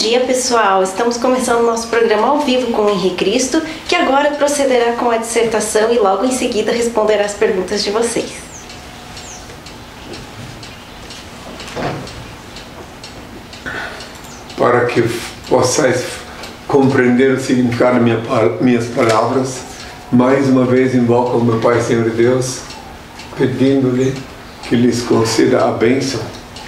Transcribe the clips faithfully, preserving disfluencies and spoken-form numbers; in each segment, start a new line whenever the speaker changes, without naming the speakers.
dia, pessoal! Estamos começando o nosso programa ao vivo com o Henri Cristo, que agora procederá com a dissertação e logo em seguida responderá as perguntas de vocês.
Para que possais compreender o significado de minhas palavras, mais uma vez invoco o meu Pai Senhor Deus, pedindo-lhe que lhes conceda a bênção.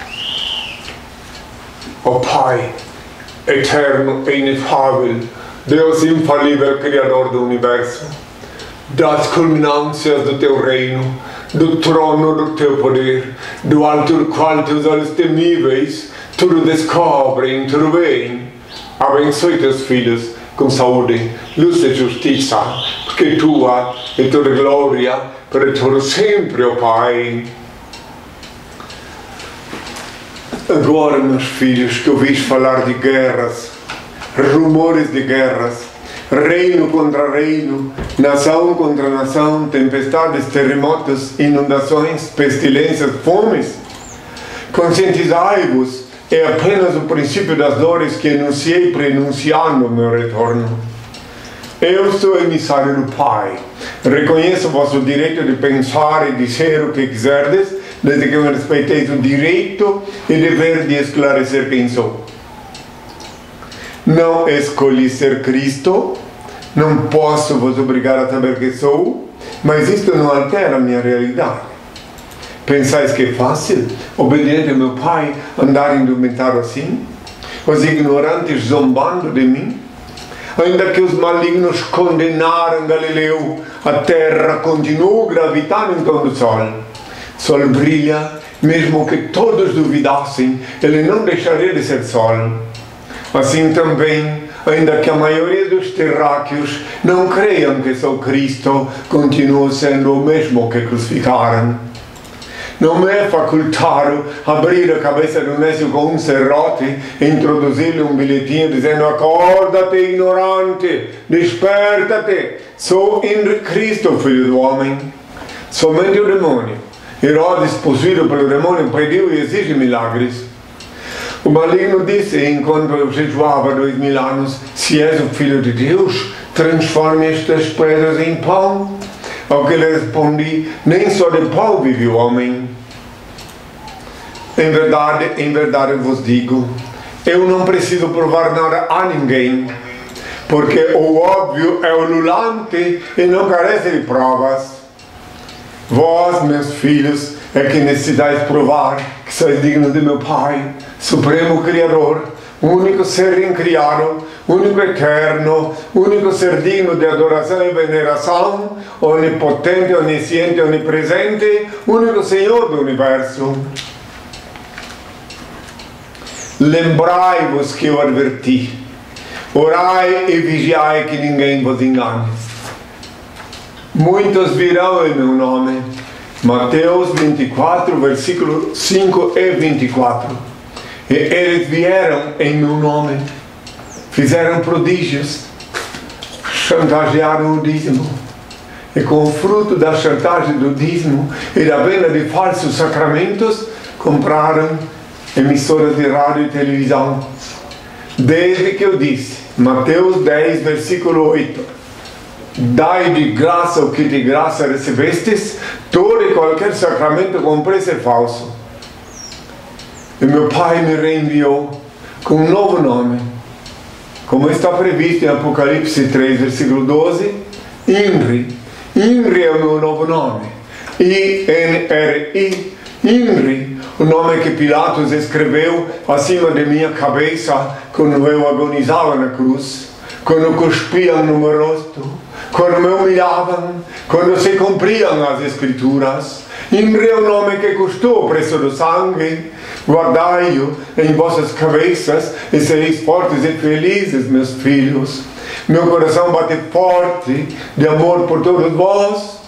Ó Pai, eterno e inefável, Deus infalível, Criador do Universo, das culminâncias do Teu reino, do trono do Teu poder, do alto do qual Teus olhos temíveis tudo descobrem, tudo veem. Abençoe Teus filhos com saúde, luz e justiça, porque Tua é toda glória para todo sempre, ó Pai. Agora, meus filhos, que ouvis falar de guerras, rumores de guerras, reino contra reino, nação contra nação, tempestades, terremotos, inundações, pestilências, fomes, conscientizai-vos, é apenas o princípio das dores que enunciei prenunciando o meu retorno. Eu sou emissário do Pai, reconheço o vosso direito de pensar e dizer o que quiserdes, desde que me respeiteis o direito e dever de esclarecer quem sou. Não escolhi ser Cristo, não posso vos obrigar a saber quem sou, mas isto não altera a minha realidade. Pensais que é fácil, obediente ao meu Pai, andar indumentado assim? Os ignorantes zombando de mim? Ainda que os malignos condenaram Galileu, a terra continuou gravitando em torno do sol. Sol brilha, mesmo que todos duvidassem, ele não deixaria de ser sol. Assim também, ainda que a maioria dos terráqueos não creiam que sou Cristo, continuo sendo o mesmo que crucificaram. Não me é facultado abrir a cabeça do nécio com um serrote e introduzir-lhe um bilhetinho dizendo: acorda-te, ignorante, desperta-te, sou Henri Cristo, filho do homem. Somente o demônio, Herodes, possuído pelo demônio, pediu e exige milagres. O maligno disse, enquanto eu jejuava dois mil anos: se és o Filho de Deus, transforme estas pedras em pão. Ao que lhe respondi: nem só de pão vive o homem. Em verdade, em verdade vos digo, eu não preciso provar nada a ninguém, porque o óbvio é ululante e não carece de provas. Vós, meus filhos, é que necessitais provar que sois dignos de meu Pai, Supremo Criador, único ser incriado, único eterno, único ser digno de adoração e veneração, onipotente, onisciente, onipresente, único Senhor do Universo. Lembrai-vos que eu adverti, orai e vigiai que ninguém vos engane. Muitos virão em meu nome. Mateus vinte e quatro, versículo cinco e vinte e quatro. E eles vieram em meu nome, fizeram prodígios, chantagearam o dízimo. E com o fruto da chantagem do dízimo e da venda de falsos sacramentos, compraram emissoras de rádio e televisão. Desde que eu disse, Mateus dez, versículo oito, dai de graça o que de graça recebestes, todo e qualquer sacramento com preço é falso. E meu Pai me reenviou com um novo nome, como está previsto em Apocalipse três, versículo doze, Henri. Henri é o meu novo nome, I N R I, Henri, o nome que Pilatos escreveu acima de minha cabeça quando eu agonizava na cruz, quando cuspiam no meu rosto, quando me humilhavam, quando se cumpriam as Escrituras. Henri é o nome que custou o preço do sangue. Guardai-o em vossas cabeças e sereis fortes e felizes, meus filhos. Meu coração bate forte de amor por todos vós.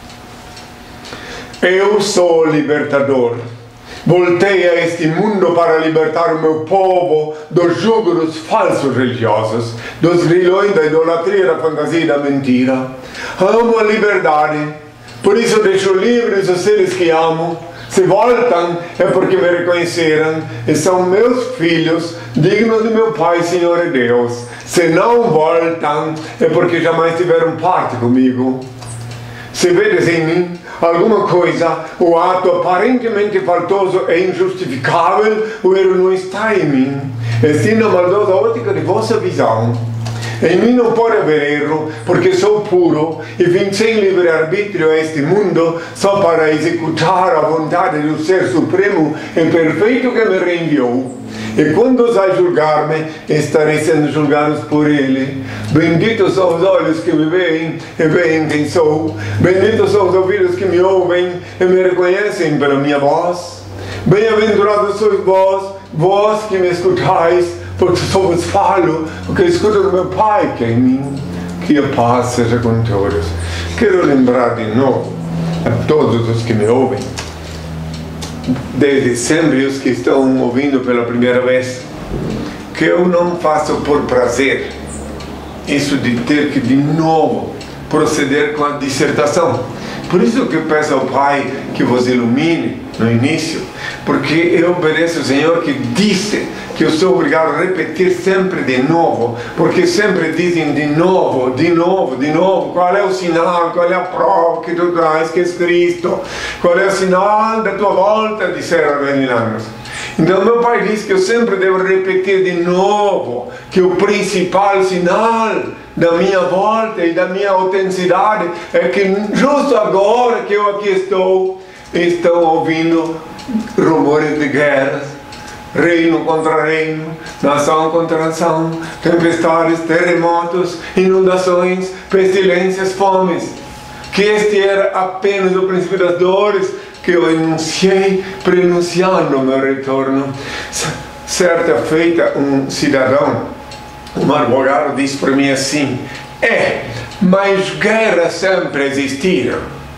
Eu sou o libertador. Voltei a este mundo para libertar o meu povo do jugo dos falsos religiosos, dos grilhões da idolatria, da fantasia e da mentira. Amo a liberdade, por isso deixo livres os seres que amo, Se voltam, é porque me reconheceram e são meus filhos, dignos de meu Pai, Senhor e Deus. Se não voltam, é porque jamais tiveram parte comigo. Se vedes em mim alguma coisa, o ato aparentemente faltoso é injustificável, o erro não está em mim. Esti na maldosa ótica de vossa visão. Em mim não pode haver erro, porque sou puro e vim sem livre-arbítrio a este mundo só para executar a vontade do Ser Supremo e Perfeito que me reenviou. E quando osai julgar-me, estarei sendo julgados por Ele. Benditos são os olhos que me veem e veem quem sou. Benditos são os ouvidos que me ouvem e me reconhecem pela minha voz. Bem-aventurados sois vós, vós que me escutais, porque só vos falo o que escuto do meu Pai que é em mim. Que a paz seja com todos. Quero lembrar de novo a todos os que me ouvem, desde sempre os que estão ouvindo pela primeira vez, que eu não faço por prazer isso de ter que de novo proceder com a dissertação. Por isso que eu peço ao Pai que vos ilumine no início, porque eu obedeço ao Senhor que disse que eu sou obrigado a repetir sempre de novo, porque sempre dizem de novo, de novo, de novo, qual é o sinal, qual é a prova que tu traz, que és Cristo, qual é o sinal da tua volta, disseram há mil anos. Então meu Pai diz que eu sempre devo repetir de novo que o principal sinal da minha volta e da minha autenticidade é que justo agora que eu aqui estou, estão ouvindo rumores de guerras, reino contra reino, nação contra nação, tempestades, terremotos, inundações, pestilências, fomes. Que este era apenas o princípio das dores que eu enunciei, prenunciando o meu retorno. Certa feita, um cidadão, um advogado, disse para mim assim: é, mas guerras sempre existiram.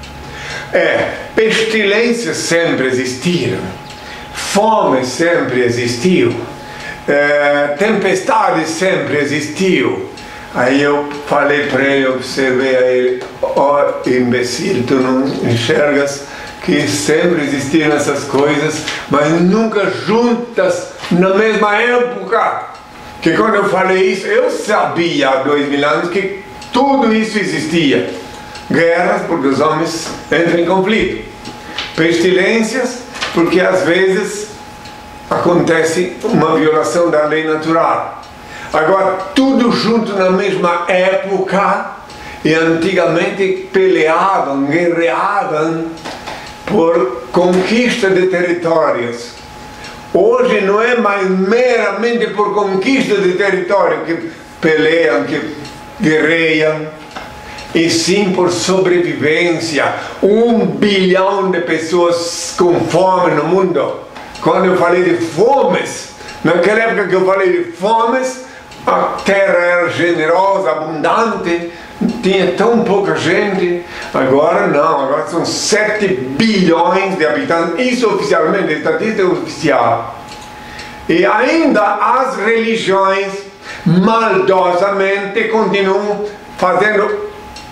É, pestilências sempre existiram. Fome sempre existiu. É, tempestade sempre existiu. Aí eu falei para ele, observei a ele: ó oh, imbecil, tu não enxergas que sempre existiram essas coisas, mas nunca juntas na mesma época? Que quando eu falei isso, eu sabia há dois mil anos que tudo isso existia. Guerras, porque os homens entram em conflito. Pestilências, porque às vezes acontece uma violação da lei natural. Agora, tudo junto na mesma época, e antigamente peleavam, guerreavam por conquista de territórios. Hoje não é mais meramente por conquista de território que peleiam, que guerreiam, e sim por sobrevivência. Um bilhão de pessoas com fome no mundo. Quando eu falei de fomes, naquela época que eu falei de fomes, a terra era generosa, abundante, tinha tão pouca gente. Agora não, agora são sete bilhões de habitantes, isso oficialmente, a estatística oficial. E ainda as religiões maldosamente continuam fazendo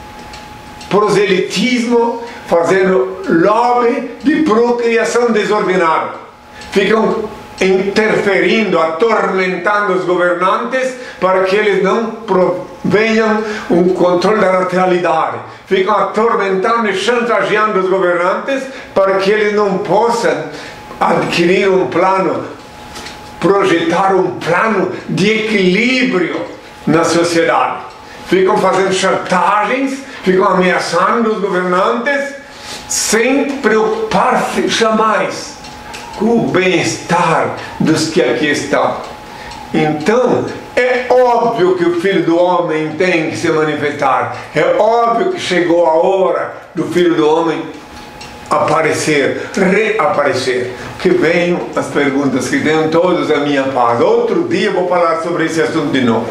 proselitismo, fazendo lobby de procriação desordenada. Ficam interferindo, atormentando os governantes para que eles não provenham um controle da natalidade. Ficam atormentando e chantageando os governantes para que eles não possam adquirir um plano, projetar um plano de equilíbrio na sociedade. Ficam fazendo chantagens, ficam ameaçando os governantes sem preocupar-se jamais com o bem-estar dos que aqui estão. Então, é óbvio que o Filho do Homem tem que se manifestar. É óbvio que chegou a hora do Filho do Homem aparecer, reaparecer. Que venham as perguntas, que tenham todos a minha paz. Outro dia vou falar sobre esse assunto de novo.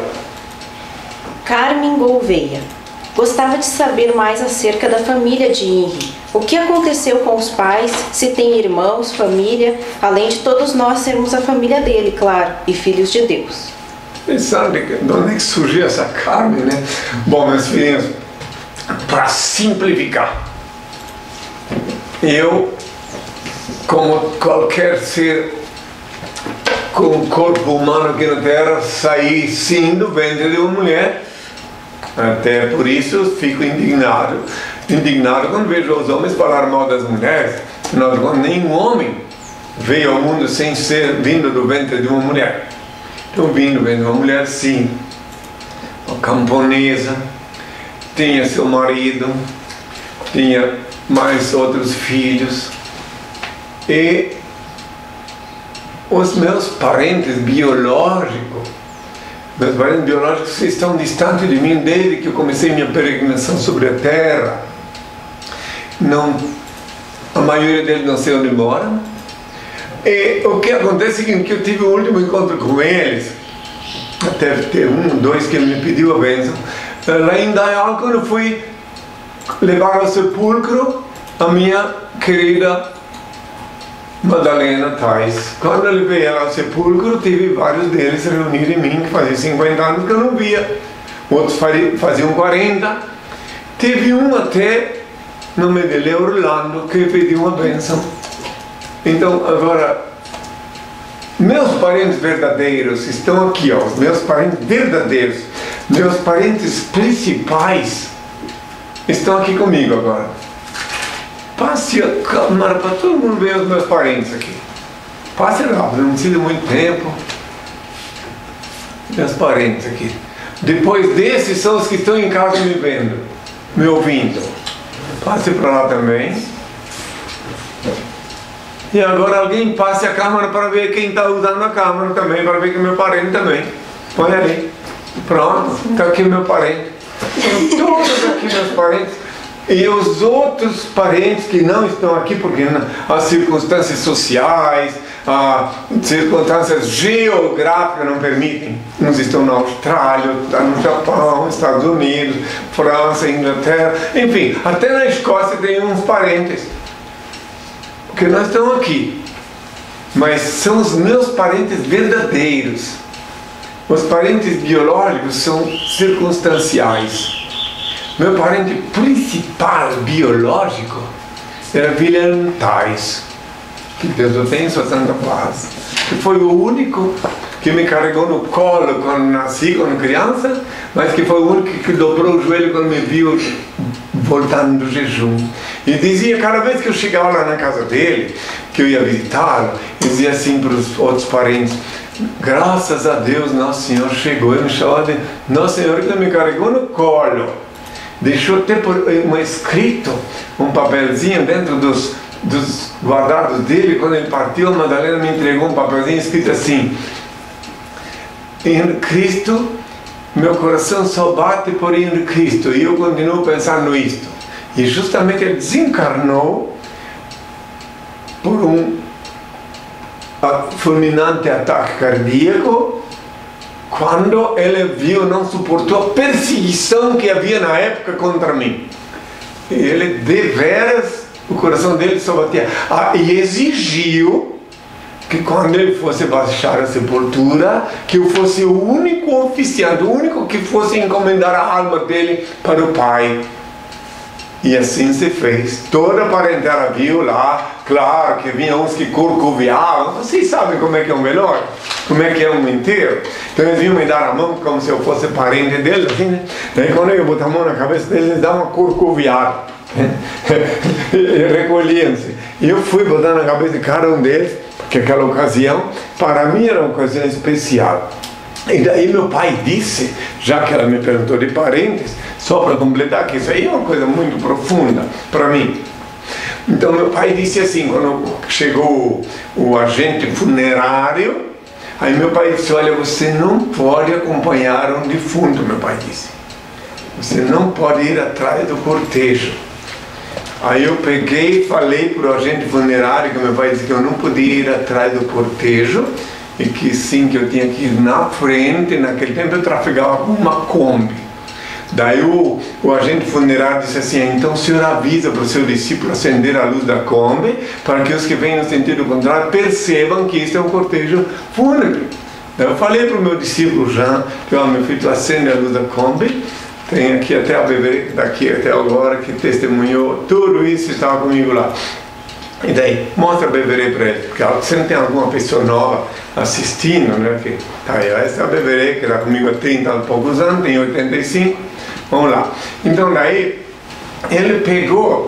Carmen Gouveia gostava de saber mais acerca da família de Henri. O que aconteceu com os pais, se tem irmãos, família, além de todos nós sermos a família dele, claro, e filhos de Deus.
Pensando de onde é que surgiu essa Carmen, né? Bom, meus filhos, para simplificar, eu como qualquer ser com o corpo humano aqui na Terra, saí sim do ventre de uma mulher. Até por isso fico indignado, indignado quando vejo os homens falar mal das mulheres. Afinal de contas, nenhum homem veio ao mundo sem ser vindo do ventre de uma mulher. Então, vindo do ventre de uma mulher, sim, uma camponesa, tinha seu marido, tinha mais outros filhos, e os meus parentes biológicos, meus parentes biológicos estão distantes de mim desde que eu comecei minha peregrinação sobre a Terra. Não, a maioria deles não sei onde moram. E o que acontece é que eu tive o último encontro com eles, até ter um, dois que ele me pediu a bênção, lá em Dayal, quando eu fui levar ao sepulcro a minha querida Madalena Tais. Quando eu levei ela ao sepulcro, tive vários deles reunidos em mim, que fazia cinquenta anos que eu não via, outros faziam quarenta. Teve um até, no nome dele é Orlando, que pediu uma bênção. Então, agora, meus parentes verdadeiros estão aqui, ó, os meus parentes verdadeiros, meus parentes principais estão aqui comigo agora. Passe a câmera para todo mundo ver os meus parentes aqui. Passe rápido, não precisa de muito tempo. Meus parentes aqui. Depois desses são os que estão em casa me vendo, me ouvindo. Passe para lá também. E agora alguém passe a câmera para ver quem está usando a câmera também, para ver que é meu parente também. Põe ali. Pronto, está aqui meu parente. Estão todos aqui meus parentes. E os outros parentes que não estão aqui, porque as circunstâncias sociais, as circunstâncias geográficas não permitem. Uns estão na Austrália, outros estão no Japão, Estados Unidos, França, Inglaterra, enfim, até na Escócia tem uns parentes que não estão aqui, mas são os meus parentes verdadeiros. Os parentes biológicos são circunstanciais. Meu parente principal biológico era William Tais, que Deus o tenha em sua santa paz, que foi o único que me carregou no colo quando nasci, quando criança, mas que foi o único que dobrou o joelho quando me viu voltando do jejum. E dizia, cada vez que eu chegava lá na casa dele, que eu ia visitá-lo, dizia assim para os outros parentes: graças a Deus, Nosso Senhor chegou. Eu me chamava de Nosso Senhor, que me carregou no colo. Deixou até um escrito, um papelzinho dentro dos, dos guardados dele. Quando ele partiu, a Madalena me entregou um papelzinho escrito assim: em Cristo, meu coração só bate por em Cristo, e eu continuo pensando nisto. E justamente ele desencarnou por um fulminante ataque cardíaco, quando ele viu, não suportou a perseguição que havia na época contra mim. E ele, deveras, o coração dele só batia. Ah, e exigiu que quando ele fosse baixar a sepultura, que eu fosse o único oficiante, o único que fosse encomendar a alma dele para o Pai. E assim se fez. Toda a parentela viu lá, claro que vinha uns que corcoveavam. Vocês sabem como é que é um velório? Como é que é um enterro? Então eles vinham me dar a mão como se eu fosse parente deles, assim, né? Daí quando eu botar a mão na cabeça deles, eles davam uma corcoveada. E recolhiam-se. E eu fui botar na cabeça de cada um deles, porque aquela ocasião, para mim, era uma ocasião especial. E daí meu pai disse, já que ela me perguntou de parentes, só para completar, que isso aí é uma coisa muito profunda para mim. Então meu pai disse assim, quando chegou o, o agente funerário, aí meu pai disse: olha, você não pode acompanhar um defunto, meu pai disse. Você não pode ir atrás do cortejo. Aí eu peguei e falei para o agente funerário, que meu pai disse que eu não podia ir atrás do cortejo, e que sim, que eu tinha que ir na frente. Naquele tempo eu trafegava com uma Kombi. Daí o, o agente funerário disse assim: então o senhor avisa para o seu discípulo acender a luz da Kombi, para que os que vêm no sentido contrário percebam que isso é um cortejo fúnebre. Daí eu falei para o meu discípulo Jean, que ó, meu filho, acende a luz da Kombi. Tem aqui até a bebê daqui até agora que testemunhou tudo isso, estava comigo lá. E daí, mostra a beberê para ele, porque sempre tem alguma pessoa nova assistindo, né? Que, tá, essa é a beberê que está comigo há trinta e poucos anos, tem oitenta e cinco, vamos lá. Então daí, ele pegou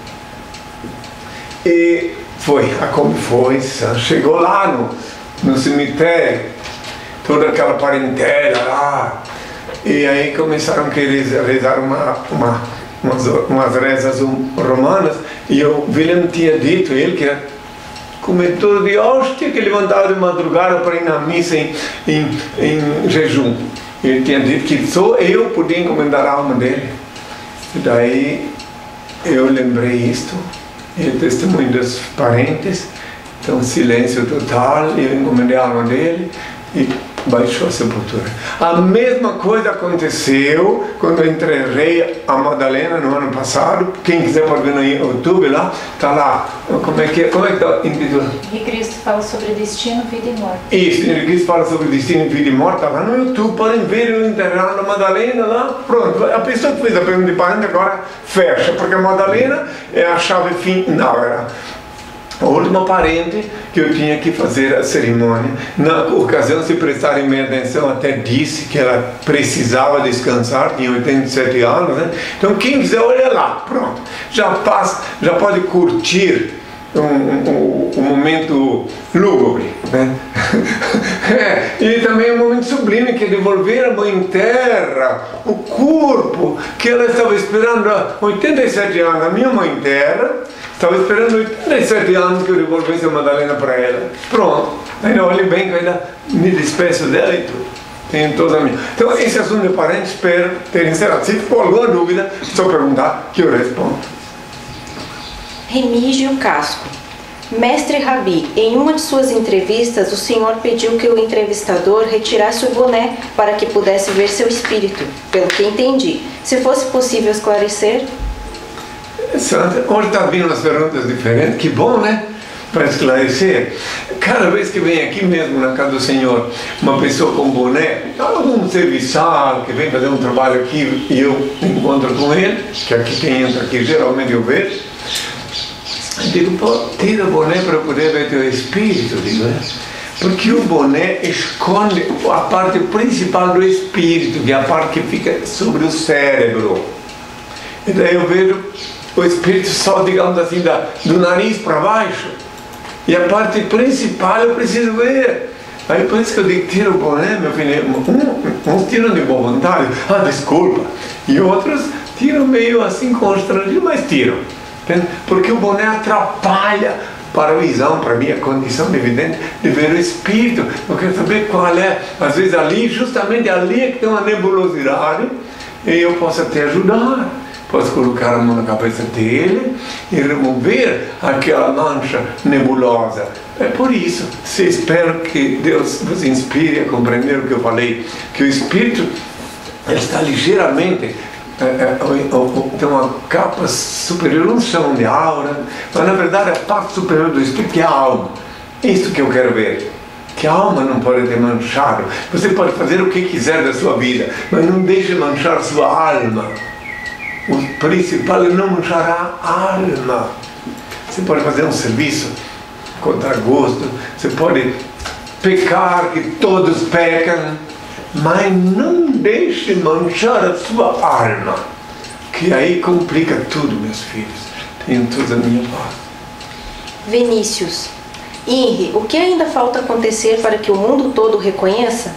e foi, a como foi, chegou lá no, no cemitério, toda aquela parentela lá, e aí começaram a querer rezar uma, uma, umas, umas rezas romanas, e o William tinha dito, ele que era comedor de hóstia, que levantava de madrugada para ir na missa em, em, em jejum. Ele tinha dito que só eu podia encomendar a alma dele. E daí eu lembrei isto, e o testemunho dos parentes, então silêncio total, eu encomendei a alma dele e baixou a sepultura. A mesma coisa aconteceu quando eu entreguei a Madalena no ano passado. Quem quiser pode ver no YouTube lá, está lá. Como é que é? Como é que está intitulado?
Henrique Cristo fala sobre destino, vida e morte.
Isso, Henrique Cristo fala sobre destino, vida e morte. Está lá no YouTube, podem ver eu enterrando a Madalena lá. Pronto, a pessoa que fez a pergunta de parente agora fecha, porque a Madalena é a chave final. Era a última parente que eu tinha que fazer a cerimônia. Na ocasião, se prestarem minha atenção, até disse que ela precisava descansar, tinha oitenta e sete anos, né? Então quem quiser olha lá, pronto, já passa, já pode curtir um, um, um momento lúgubre, né? É, e também um momento sublime, que é devolver a mãe terra, o corpo que ela estava esperando há oitenta e sete anos, a minha mãe terra estava esperando oitenta e sete anos que eu devolvesse a Madalena para ela. Pronto. Ainda olhe bem que ainda me despeço dela e tudo. Tenho toda a minha. Então, esse assunto de parentes, espero ter encerrado. Se for alguma dúvida, só perguntar que eu respondo.
Remígio Casco. Mestre Rabi, em uma de suas entrevistas, o senhor pediu que o entrevistador retirasse o boné para que pudesse ver seu espírito. Pelo que entendi. Se fosse possível esclarecer...
Hoje está vindo umas perguntas diferentes, que bom, né? Para esclarecer. Cada vez que vem aqui mesmo na casa do Senhor uma pessoa com boné, algum serviçal que vem fazer um trabalho aqui e eu encontro com ele, que aqui quem entra aqui geralmente eu vejo, eu digo, pô, tira o boné para eu poder ver teu espírito, digo, né? Porque o boné esconde a parte principal do espírito, que é a parte que fica sobre o cérebro. E daí eu vejo o espírito só, digamos assim, da, do nariz para baixo, e a parte principal eu preciso ver. Aí por isso que eu digo, tira o boné, meu filho. Um, uns tiram de boa vontade, ah, desculpa, e outros tiram meio assim constrangido, mas tiram, entende? Porque o boné atrapalha para a visão, para a minha condição evidente de ver o espírito. Eu quero saber qual é, às vezes ali, justamente ali é que tem uma nebulosidade, e eu posso te ajudar. Posso colocar a mão na cabeça dele e remover aquela mancha nebulosa. É por isso, se espero que Deus vos inspire a compreender o que eu falei, que o Espírito está ligeiramente, é, é, tem uma capa superior, um chão de aura, mas na verdade a parte superior do Espírito que é a alma. É isso que eu quero ver. Que a alma não pode ter manchado. Você pode fazer o que quiser da sua vida, mas não deixe manchar sua alma. O principal é não manchar a alma. Você pode fazer um serviço contra gosto, você pode pecar, que todos pecam, mas não deixe manchar a sua alma, que aí complica tudo, meus filhos. Tenham toda a minha paz.
Vinícius. Henri, o que ainda falta acontecer para que o mundo todo reconheça?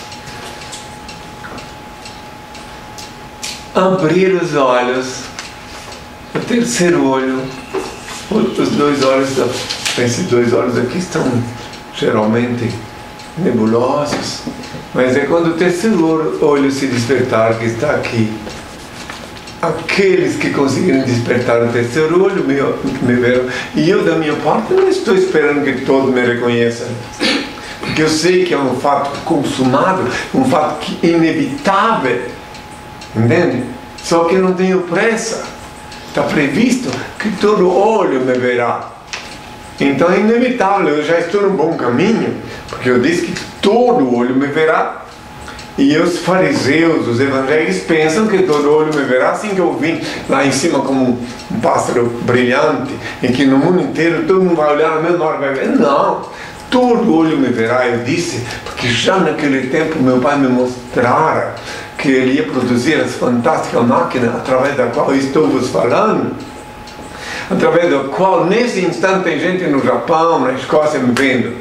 Abrir os olhos, o terceiro olho, os dois olhos, esses dois olhos aqui estão geralmente nebulosos, mas é quando o terceiro olho se despertar, que está aqui. Aqueles que conseguirem despertar o terceiro olho me, me verão, e eu da minha parte não estou esperando que todos me reconheçam, porque eu sei que é um fato consumado, um fato inevitável. Entende? Só que eu não tenho pressa. Está previsto que todo olho me verá. Então é inevitável, eu já estou no bom caminho, porque eu disse que todo olho me verá. E os fariseus, os evangélicos, pensam que todo olho me verá, assim que eu vim lá em cima como um pássaro brilhante, e que no mundo inteiro todo mundo vai olhar na mesma hora, vai ver. Não, todo olho me verá, eu disse, porque já naquele tempo meu pai me mostrara que ele ia produzir essa fantástica máquina através da qual eu estou vos falando, através da qual nesse instante tem gente no Japão, na Escócia me vendo.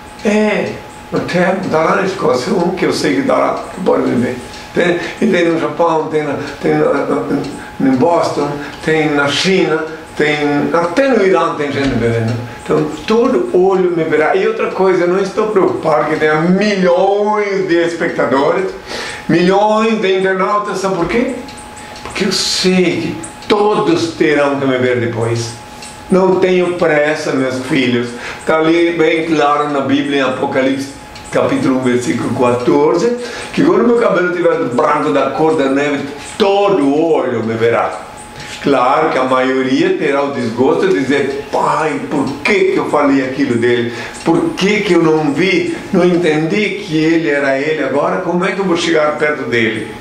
É, até está lá na Escócia, um que eu sei que está lá, que pode me ver. Tem, e tem no Japão, tem, na, tem na, em Boston, tem na China, tem, até no Irã tem gente me vendo. Então todo olho me verá. E outra coisa, eu não estou preocupado que tenha milhões de espectadores, milhões de internautas, sabe por quê? Porque eu sei que todos terão que me ver depois. Não tenho pressa, meus filhos. Está ali bem claro na Bíblia, em Apocalipse, capítulo um, versículo quatorze, que quando meu cabelo estiver branco da cor da neve, todo olho me verá. Claro que a maioria terá o desgosto de dizer: pai, por que que eu falei aquilo dele? Por que que eu não vi, não entendi que ele era ele? Agora como é que eu vou chegar perto dele?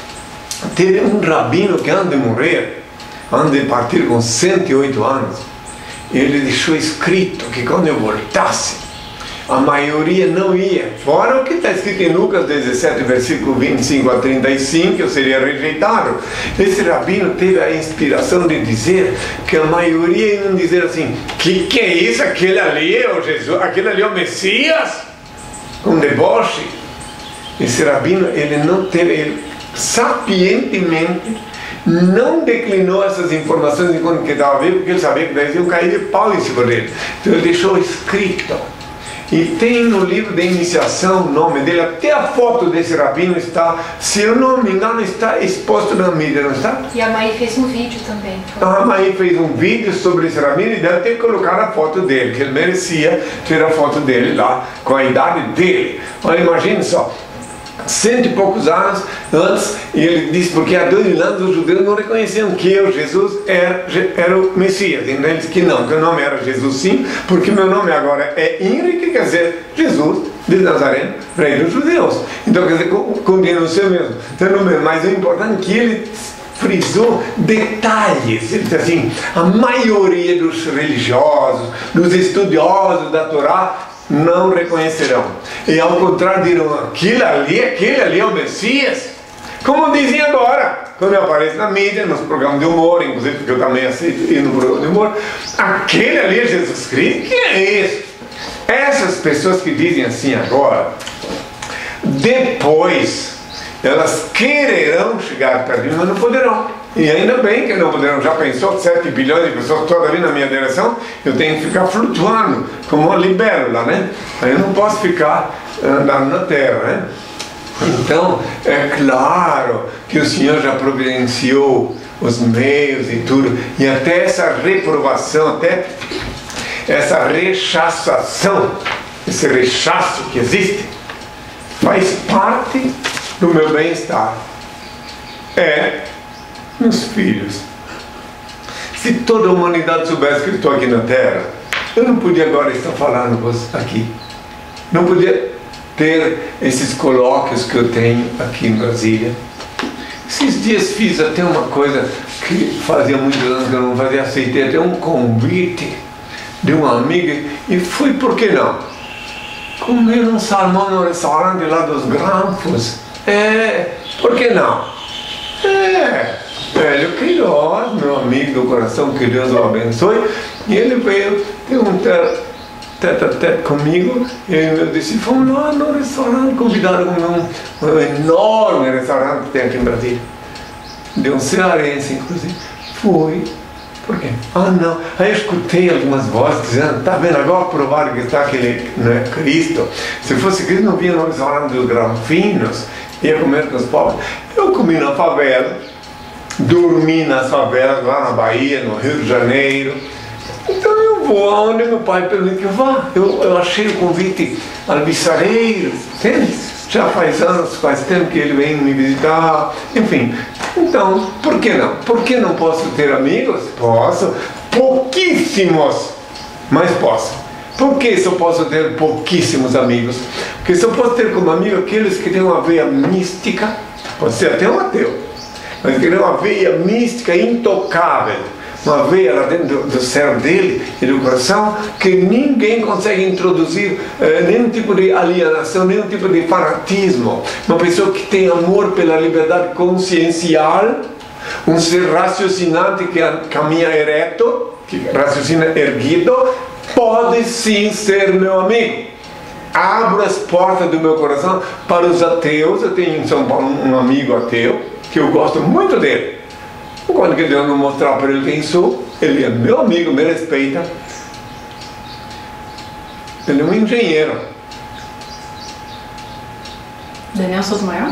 Teve um rabino que antes de morrer, antes de partir com cento e oito anos, ele deixou escrito que quando eu voltasse, a maioria não ia, fora o que está escrito em Lucas dezessete, versículo vinte e cinco a trinta e cinco, eu seria rejeitado. Esse rabino teve a inspiração de dizer que a maioria ia dizer assim: que que é isso? Aquele ali é o Jesus, aquele ali é o Messias? Com deboche. Esse rabino, ele não teve, ele sapientemente não declinou essas informações enquanto que estava vivo, porque ele sabia que daí iam cair de pau em cima dele. Então ele deixou escrito. E tem no livro de iniciação o nome dele, até a foto desse rabino está, se eu não me engano, está exposto na mídia, não está?
E a Maí fez um vídeo também.
A Maí fez um vídeo sobre esse rabino e deve ter colocado a foto dele, que ele merecia ter a foto dele lá, com a idade dele. Olha, imagine só, cento e poucos anos antes, e ele disse, porque há dois mil anos os judeus não reconheciam que eu, Jesus, era, era o Messias. Então ele disse que não, que o nome era Jesus sim, porque meu nome agora é Henrique, que quer dizer Jesus de Nazaré, rei dos judeus. Então quer dizer, continua o seu mesmo, tendo mesmo, mas o importante é que ele frisou detalhes. Ele disse assim: a maioria dos religiosos, dos estudiosos da Torá, não reconhecerão. E ao contrário dirão: aquele ali, aquele ali é o Messias. Como dizem agora, quando eu apareço na mídia, nos programas de humor, inclusive porque eu também aceito ir no programa de humor, aquele ali é Jesus Cristo. Que é isso? Essas pessoas que dizem assim agora, depois elas quererão chegar perto de mim, mas não poderão. E ainda bem que não poderão. Já pensou que sete bilhões de pessoas todas ali na minha direção? Eu tenho que ficar flutuando como uma libélula, né? Aí eu não posso ficar andando na terra, né? Então, é claro que o Senhor já providenciou os meios e tudo, e até essa reprovação, até essa rechaçação, esse rechaço que existe, faz parte do meu bem-estar. É meus filhos. Se toda a humanidade soubesse que eu estou aqui na Terra, eu não podia agora estar falando aqui. Não podia ter esses colóquios que eu tenho aqui em Brasília. Esses dias fiz até uma coisa que fazia muitos anos que eu não fazia, aceitei até um convite de uma amiga e fui, por que não? Comer um salmão no restaurante lá dos Granfos. É, por que não? É, Hélio Queiroz, meu amigo do coração, que Deus o abençoe, e ele veio ter um tete a tete comigo, e ele me disse: fomos lá no restaurante, convidado a comer um, um enorme restaurante que tem aqui em Brasília, de um cearense, inclusive. Fui. Por quê? Ah, não. Aí eu escutei algumas vozes dizendo: tá vendo, agora provaram que está aquele, né, Cristo. Se fosse Cristo, não vinha no restaurante dos Granfinos, ia comer com os pobres. Eu comi na favela, dormi nas favelas lá na Bahia, no Rio de Janeiro. Então eu vou aonde meu pai permite que eu vá. Eu, eu achei o convite alvissareiro, entende? Já faz anos, faz tempo que ele vem me visitar, enfim. Então, por que não? Por que não posso ter amigos? Posso, pouquíssimos, mas posso. Por que só posso ter pouquíssimos amigos? Porque só posso ter como amigo aqueles que têm uma veia mística, pode ser até um ateu, mas que tem uma veia mística intocável, uma veia lá dentro do, do ser dele e do coração, que ninguém consegue introduzir eh, nenhum tipo de alienação, nenhum tipo de fanatismo. Uma pessoa que tem amor pela liberdade consciencial, um ser raciocinante que caminha ereto, que raciocina erguido, pode sim ser meu amigo. Abro as portas do meu coração para os ateus. Eu tenho em São Paulo um amigo ateu que eu gosto muito dele. Quando que Deus não mostrar para ele quem sou, ele é meu amigo, me respeita. Ele é um engenheiro.
Daniel Sotomayor?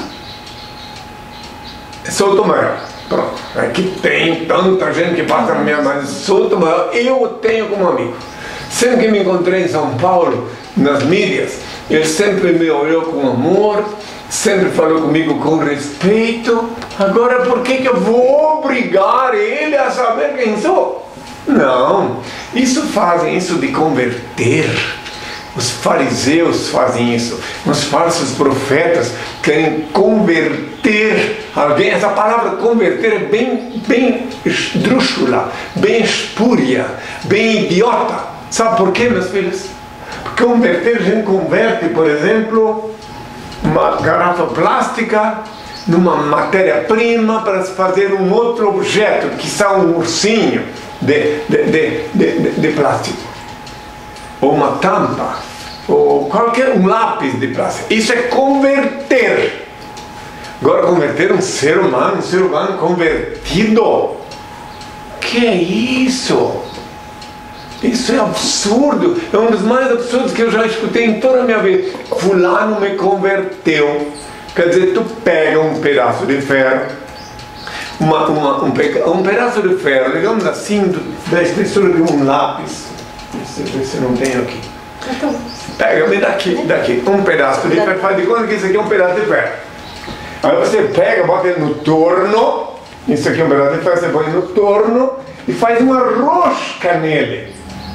Sotomayor. Pronto. Aqui tem tanta gente que passa na minha mão. Sotomayor, eu o tenho como amigo. Sempre que me encontrei em São Paulo, nas mídias, ele sempre me olhou com amor, sempre falou comigo com respeito. Agora, por que que eu vou obrigar ele a saber quem sou? Não, isso fazem isso de converter. Os fariseus fazem isso. Os falsos profetas querem converter alguém. Essa palavra converter é bem, bem esdrúxula, bem espúria, bem idiota. Sabe por quê, meus filhos? Porque converter, a gente converte, por exemplo, uma garrafa plástica numa matéria-prima para fazer um outro objeto, que são um ursinho de, de, de, de, de, de plástico, ou uma tampa, ou qualquer um lápis de plástico. Isso é converter. Agora, converter um ser humano, um ser humano convertido, que é isso? Isso é absurdo, é um dos mais absurdos que eu já escutei em toda a minha vida. Fulano me converteu. Quer dizer, tu pega um pedaço de ferro, uma, uma, um, um pedaço de ferro, digamos assim, do, da espessura de um lápis. Deixa eu ver se não tem aqui. Pega-me daqui, daqui, um pedaço de ferro, faz de conta que isso aqui é um pedaço de ferro. Aí você pega, bota ele no torno, isso aqui é um pedaço de ferro, você põe no torno e faz uma rosca nele.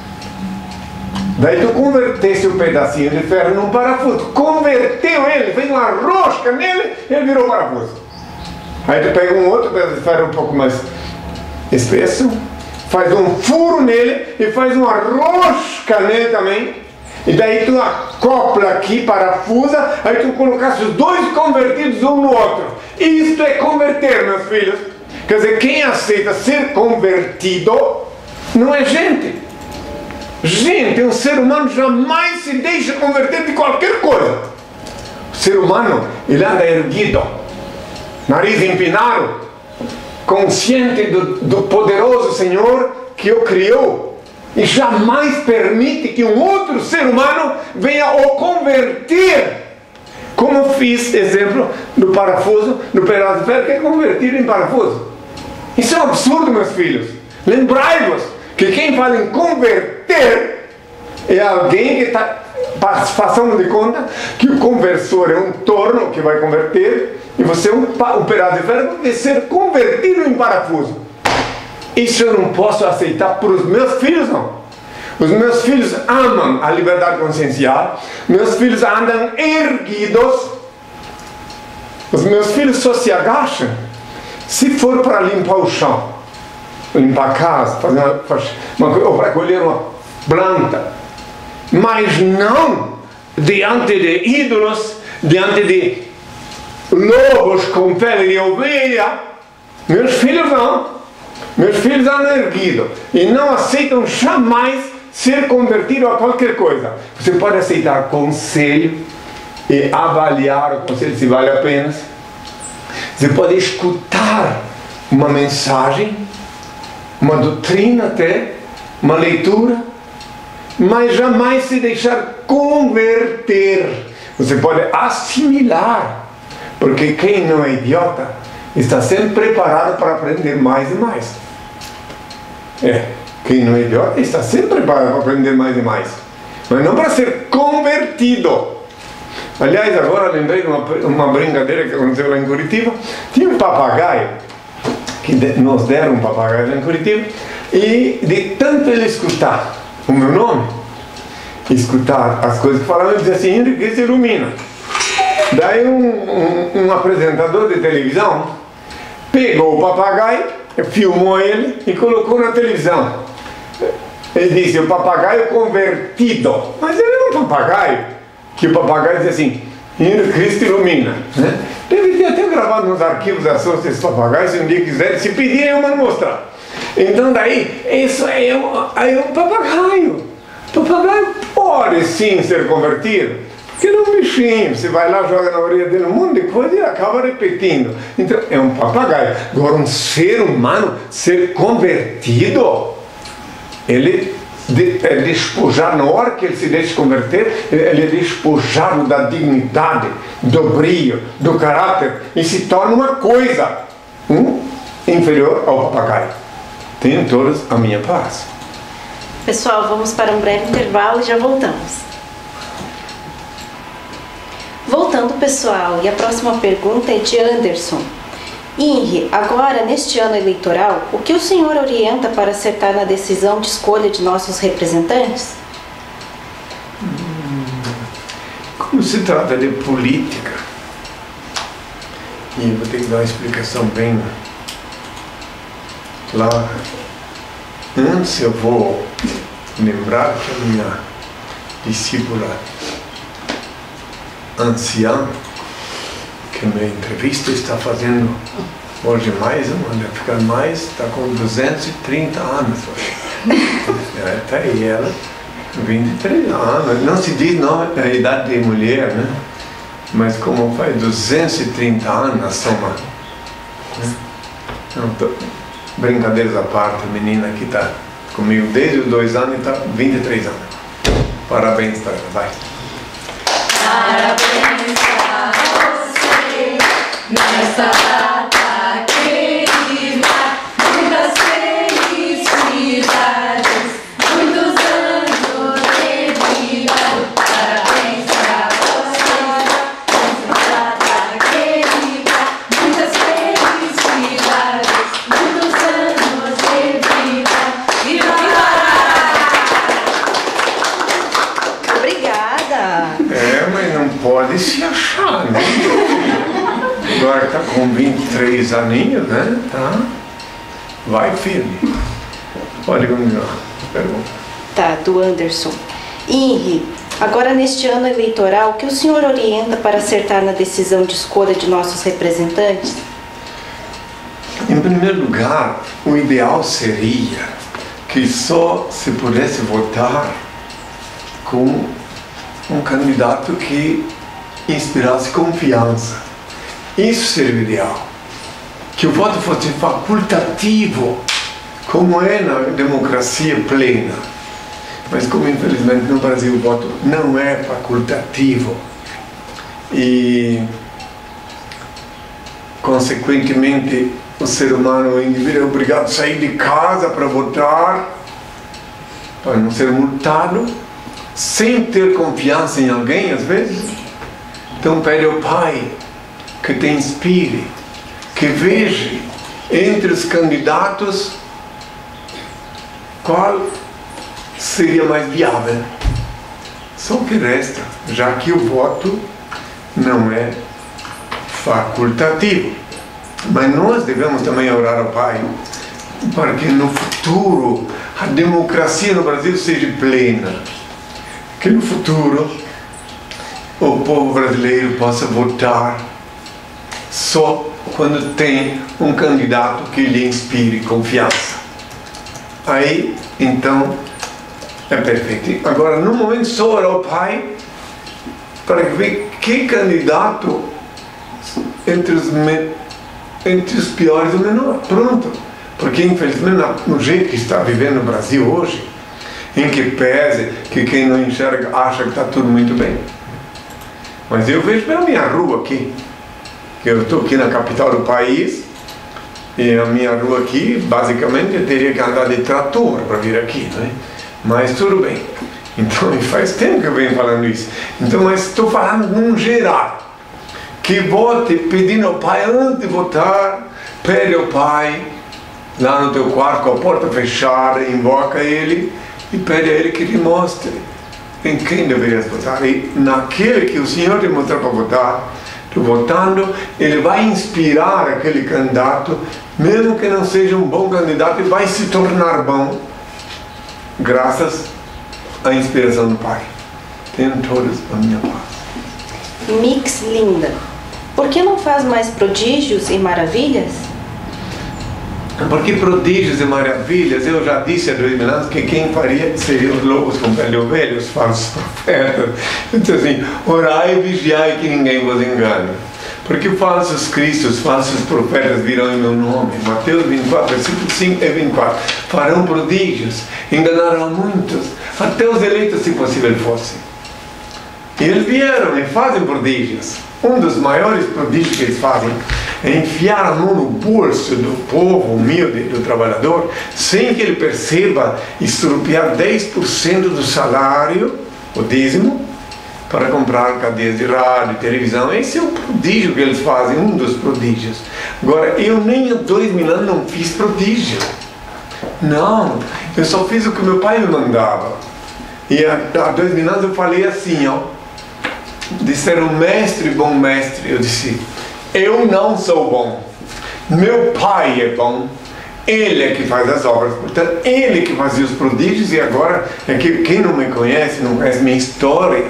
Daí tu convertesse o pedacinho de ferro num parafuso. Converteu ele, fez uma rosca nele, ele virou parafuso. Aí tu pega um outro pedaço de ferro um pouco mais espesso, faz um furo nele e faz uma rosca nele também. E daí tu acopla aqui, parafusa, aí tu colocasse os dois convertidos um no outro. Isto é converter, meus filhos. Quer dizer, quem aceita ser convertido não é gente. Gente, um ser humano jamais se deixa converter de qualquer coisa. O ser humano, ele anda erguido, nariz empinado, consciente do, do poderoso Senhor que o criou, e jamais permite que um outro ser humano venha o converter. Como fiz exemplo do parafuso, do pedaço de ferro que é convertido em parafuso. Isso é um absurdo, meus filhos. Lembrai-vos que quem fala em converter é alguém que está passando de conta que o conversor é um torno que vai converter e você é um, um pedaço de ferro que vai ser convertido em parafuso. Isso eu não posso aceitar para os meus filhos, não. Os meus filhos amam a liberdade consciencial, meus filhos andam erguidos, os meus filhos só se agacham se for para limpar o chão, limpar a casa, fazer uma, uma, ou para colher uma planta, mas não diante de ídolos, diante de lobos com pele de ovelha. Meus filhos não. Meus filhos andam erguidos e não aceitam jamais ser convertido a qualquer coisa. Você pode aceitar conselho e avaliar o conselho se vale a pena. Você pode escutar uma mensagem, uma doutrina até, uma leitura, mas jamais se deixar converter. Você pode assimilar, porque quem não é idiota está sempre preparado para aprender mais e mais. É, quem não é idiota está sempre preparado para aprender mais e mais, mas não para ser convertido. Aliás, agora lembrei de uma, uma brincadeira que aconteceu lá em Curitiba. Tinha um papagaio, que de, nos deram um papagaio lá em Curitiba, e de tanto ele escutar o meu nome, escutar as coisas que falavam, ele dizia assim, Henry Cristo ilumina. Daí um, um, um apresentador de televisão pegou o papagaio, filmou ele e colocou na televisão. Ele disse, o papagaio convertido. Mas ele era um papagaio, que o papagaio dizia assim, Henry Cristo ilumina. Né? Deve ter até gravado nos arquivos da Sousa esses papagaios, se um dia quiser, se pedirem eu mando mostrar. Então daí, isso é um, é um papagaio. O papagaio pode sim ser convertido, porque ele é um bichinho, você vai lá, joga na orelha dele um monte de coisa e acaba repetindo. Então, é um papagaio. Agora, um ser humano ser convertido, ele é despojado, na hora que ele se deixa converter, ele é despojado da dignidade, do brilho, do caráter, e se torna uma coisa um, inferior ao papagaio. Tenham todos a minha paz.
Pessoal, vamos para um breve intervalo e já voltamos. Voltando, pessoal, e a próxima pergunta é de Anderson. Henry, agora, neste ano eleitoral, o que o senhor orienta para acertar na decisão de escolha de nossos representantes?
Hum, como se trata de política, e eu vou ter que dar uma explicação bem clara. Antes eu vou lembrar que a minha discípula anciã, que minha entrevista está fazendo hoje mais uma, deve ficar mais, está com duzentos e trinta anos hoje. Está aí ela, vinte e três anos, não se diz não, a idade de mulher, né? Mas como faz duzentos e trinta anos a soma, né? Não, tô, brincadeiras à parte, a menina que está comigo desde os dois anos e está vinte e três anos. Parabéns para ela, vai.
Parabéns pra você nessa data querida, muitas felicidades, muitos anos de vida. Parabéns pra você nessa data querida, muitas felicidades, muitos anos de vida. Viva!
Obrigada!
É, mas não pode se achar, né? Agora está com vinte e três aninhos, né? Tá? Vai firme. Pode continuar. Pergunta.
Tá, do Anderson. Henry, agora neste ano eleitoral, o que o senhor orienta para acertar na decisão de escolha de nossos representantes?
Em primeiro lugar, o ideal seria que só se pudesse votar com um candidato que inspirasse confiança. Isso seria o ideal. Que o voto fosse facultativo, como é na democracia plena. Mas como infelizmente no Brasil o voto não é facultativo e consequentemente o ser humano, o indivíduo é obrigado a sair de casa para votar, para não ser multado, sem ter confiança em alguém às vezes. Então pede ao Pai que te inspire, que veja entre os candidatos qual seria mais viável. Só que resta, já que o voto não é facultativo. Mas nós devemos também orar ao Pai para que no futuro a democracia no Brasil seja plena. Que no futuro o povo brasileiro possa votar só quando tem um candidato que lhe inspire confiança. Aí, então, é perfeito. Agora, no momento, só orar ao Pai para ver que candidato entre os, me, entre os piores o menor. Pronto. Porque, infelizmente, no jeito que está vivendo o Brasil hoje, em que pese que quem não enxerga acha que está tudo muito bem. Mas eu vejo pela minha rua aqui, que eu estou aqui na capital do país, e a minha rua aqui, basicamente, eu teria que andar de trator para vir aqui, né? Mas tudo bem. Então, faz tempo que eu venho falando isso. Então, mas estou falando num geral. Que vote pedindo ao Pai, antes de votar, pede ao Pai, lá no teu quarto, com a porta fechada, invoca Ele, e pede a Ele que lhe mostre em quem deverias votar. E naquele que o Senhor te mostrar para votar, tu votando, ele vai inspirar aquele candidato, mesmo que não seja um bom candidato, ele vai se tornar bom, graças à inspiração do Pai. Tenham todos a minha paz.
Mix Linda. Por que não faz mais prodígios e maravilhas?
Porque prodígios e maravilhas, eu já disse há dois mil anos que quem faria seriam os lobos com pele de ovelha, os falsos profetas. Então assim, orai e vigiai que ninguém vos engane. Porque falsos cristos, falsos profetas virão em meu nome. Mateus vinte e quatro, versículo cinco e vinte e quatro. Farão prodígios, enganarão muitos, até os eleitos, se possível fosse. E eles vieram e fazem prodígios. Um dos maiores prodígios que eles fazem é enfiar a mão no bolso do povo humilde, do trabalhador, sem que ele perceba, estrupiar dez por cento do salário, o dízimo, para comprar cadeias de rádio, televisão. Esse é o prodígio que eles fazem, um dos prodígios. Agora, eu nem há dois mil anos não fiz prodígio. Não, eu só fiz o que meu pai me mandava. E há, há dois mil anos eu falei assim, ó, disseram mestre, bom mestre. Eu disse, eu não sou bom, meu pai é bom, ele é que faz as obras, portanto ele que fazia os prodígios. E agora é que quem não me conhece, não conhece minha história,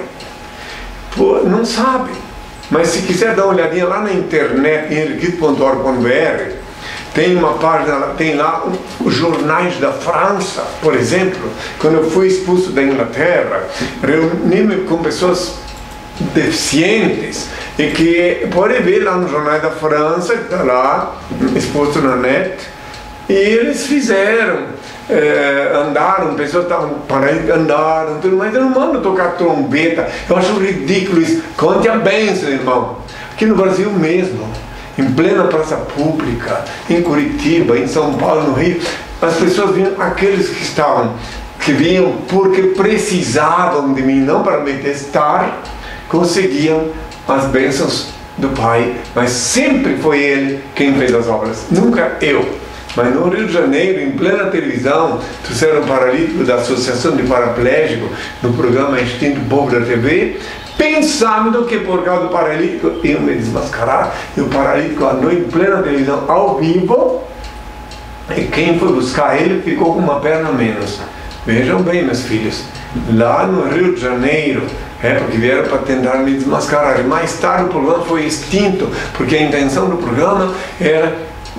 pô, não sabe. Mas se quiser dar uma olhadinha lá na internet, em henriquito ponto org ponto br, tem uma página, tem lá os jornais da França, por exemplo. Quando eu fui expulso da Inglaterra, reuni-me com pessoas deficientes, e que pode ver lá no jornal da França, que está lá exposto na net. E eles fizeram, eh, andaram, pessoas estavam paradas, andaram, tudo mais. Eu não mando tocar trombeta, eu acho ridículo isso. Conte a bênção, irmão. Aqui no Brasil mesmo, em plena praça pública, em Curitiba, em São Paulo, no Rio, as pessoas vinham, aqueles que estavam, que vinham porque precisavam de mim, não para me testar, conseguiam as bênçãos do Pai, mas sempre foi Ele quem fez as obras, nunca eu. Mas no Rio de Janeiro, em plena televisão, trouxeram um paralítico da Associação de Paraplégico no programa Instinto Povo da T V, pensando que por causa do paralítico iam me desmascarar, e o paralítico à noite, em plena televisão, ao vivo, e quem foi buscar ele ficou com uma perna a menos. Vejam bem, meus filhos, lá no Rio de Janeiro, é porque vieram para tentar me desmascarar. E mais tarde o programa foi extinto, porque a intenção do programa era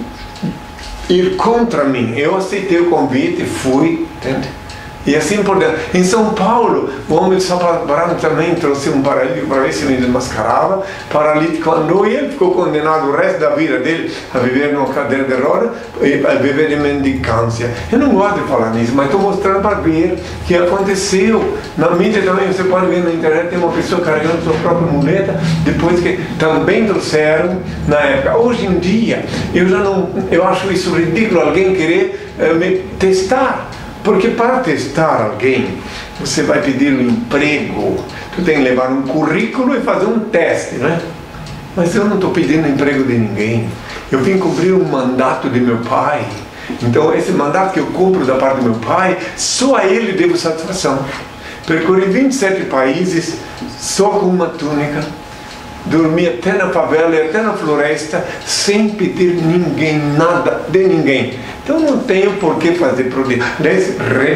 ir contra mim. Eu aceitei o convite, fui, entende? E assim por diante. Em São Paulo, o homem de sapato branco também trouxe um paralítico para ver se me desmascarava. Paralítico andou e ele ficou condenado o resto da vida dele a viver numa cadeira de roda, a viver de mendicância. Eu não gosto de falar nisso, mas estou mostrando para ver que aconteceu. Na mídia também, você pode ver na internet, tem uma pessoa carregando sua própria muleta, depois que também trouxeram na época. Hoje em dia, eu já não, eu acho isso ridículo, alguém querer uh, me testar. Porque para testar alguém, você vai pedir um emprego, tu tem que levar um currículo e fazer um teste, né? Mas eu não estou pedindo emprego de ninguém, eu vim cumprir um mandato de meu pai. Então esse mandato que eu cumpro da parte do meu pai, só a ele devo satisfação. Percorri vinte e sete países só com uma túnica, dormi até na favela e até na floresta, sem pedir ninguém, nada de ninguém. Então não tenho por que fazer prodígio. Aliás,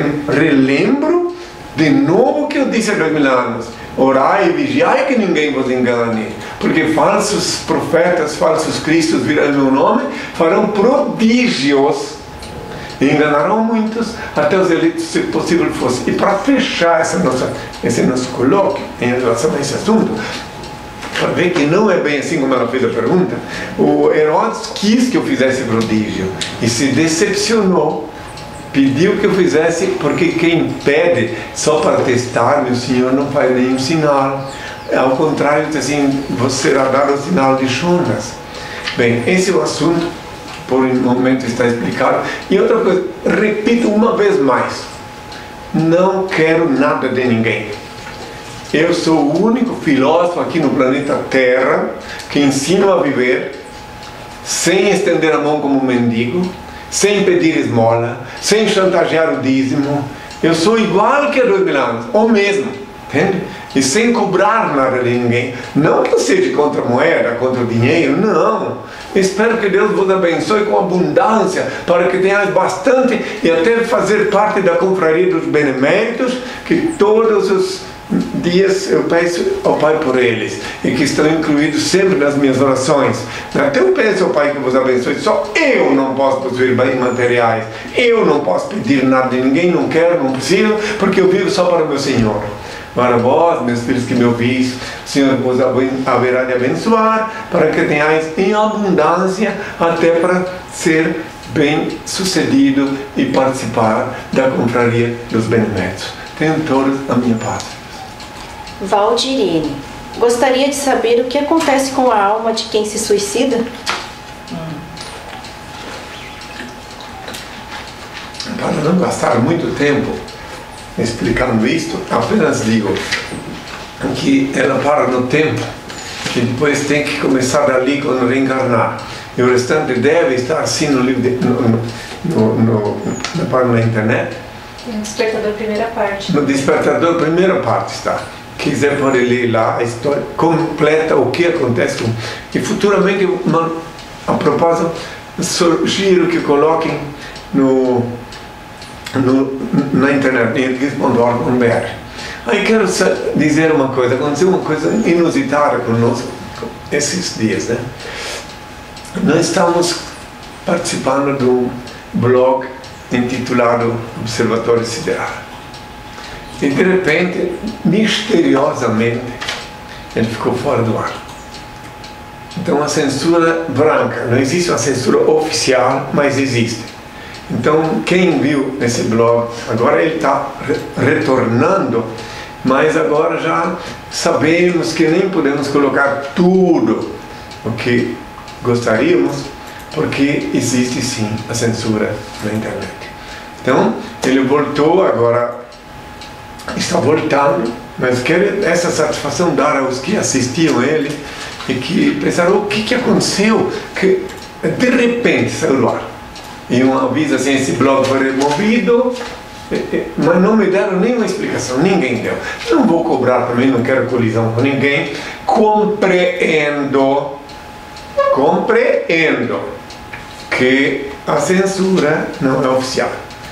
relembro de novo o que eu disse há dois mil anos. Orai e vigiai que ninguém vos engane. Porque falsos profetas, falsos cristos virão em meu nome, farão prodígios, e enganarão muitos, até os eleitos, se possível fosse. E para fechar essa nossa, esse nosso colóquio em relação a esse assunto, para ver que não é bem assim como ela fez a pergunta, o Herodes quis que eu fizesse prodígio e se decepcionou, pediu que eu fizesse, porque quem pede só para testar, meu Senhor não faz nenhum sinal. Ao contrário, assim, você será dado o sinal de Jonas. Bem, esse é o assunto, por um momento está explicado. E outra coisa, repito uma vez mais, não quero nada de ninguém. Eu sou o único filósofo aqui no planeta Terra que ensino a viver sem estender a mão como um mendigo, sem pedir esmola, sem chantagear o dízimo. Eu sou igual que há dois mil anos, ou mesmo. entende? E sem cobrar nada de ninguém. Não que eu seja contra a moeda, contra o dinheiro, não. Espero que Deus vos abençoe com abundância, para que tenhais bastante e até fazer parte da confraria dos beneméritos, que todos os dias eu peço ao Pai por eles, e que estão incluídos sempre nas minhas orações. Até eu peço ao Pai que vos abençoe. Só eu não posso possuir bens materiais, eu não posso pedir nada de ninguém, não quero, não preciso, porque eu vivo só para o meu Senhor. Para vós, meus filhos que me ouvis, o Senhor vos haverá de abençoar, para que tenhais em abundância, até para ser bem sucedido e participar da confraria dos beneméritos. Tenham todos a minha paz.
Valdirene, gostaria de saber o que acontece com a alma de quem se suicida?
Para não gastar muito tempo explicando isto, apenas digo que ela para no tempo, que depois tem que começar dali quando reencarnar. E o restante deve estar assim no livro, de, no, no, no, no, na internet.
No Despertador, primeira parte.
No Despertador, primeira parte está. Quiser pode ler lá a história completa, o que acontece. Com, e futuramente, uma, a propósito, sugiro que coloquem no, no, na internet, em erguis ponto org ponto b r. Aí quero dizer uma coisa, aconteceu uma coisa inusitada conosco esses dias, né? Nós estamos participando do blog intitulado Observatório Sideral. E de repente, misteriosamente, ele ficou fora do ar. Então a censura branca, não existe uma censura oficial, mas existe. Então quem viu esse blog, agora ele está re retornando, mas agora já sabemos que nem podemos colocar tudo o que gostaríamos, porque existe sim a censura na internet. Então ele voltou, agora está voltando, mas quero essa satisfação dar aos que assistiam ele e que pensaram o que, que aconteceu, que de repente saiu do ar. E um aviso assim, esse blog foi removido, mas não me deram nenhuma explicação, ninguém deu. Não vou cobrar também, não quero colisão com ninguém. Compreendo, compreendo que a censura não é oficial.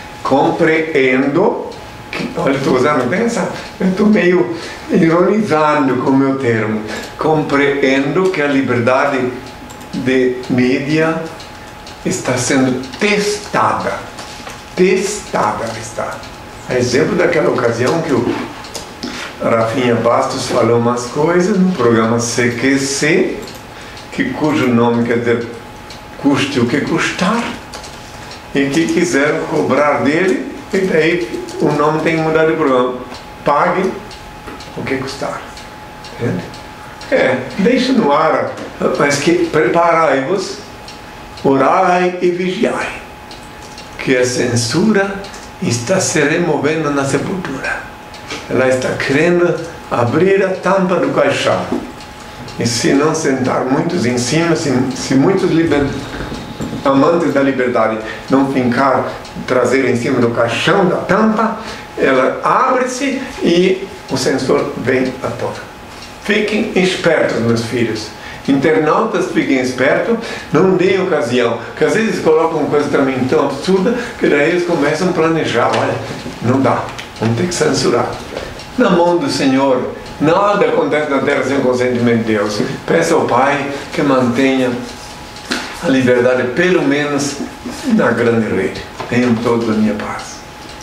Compreendo que, olha, estou usando, pensa, eu estou meio ironizando com o meu termo. Compreendo que a liberdade de mídia está sendo testada. Testada está. A exemplo daquela ocasião que o Rafinha Bastos falou umas coisas no programa C Q C, que, cujo nome quer dizer custe o que custar, e que quiseram cobrar dele, e daí o nome tem que mudar de programa. Pague o que custar. Entende? É, deixa no ar, mas que preparai-vos, orai e vigiai, que a censura está se removendo na sepultura. Ela está querendo abrir a tampa do caixão. E se não sentar muitos em cima, se, se muitos liber... amantes da liberdade não fincar, trazer em cima do caixão da tampa, ela abre-se e o censor vem à tona. Fiquem espertos, meus filhos. Internautas, fiquem espertos, não deem ocasião, porque às vezes colocam coisa também tão absurda que daí eles começam a planejar. Olha, não dá, vamos ter que censurar. Na mão do Senhor, nada acontece na terra sem o consentimento de Deus. Peça ao Pai que mantenha a liberdade, pelo menos na grande rede. Tenham todos a minha paz.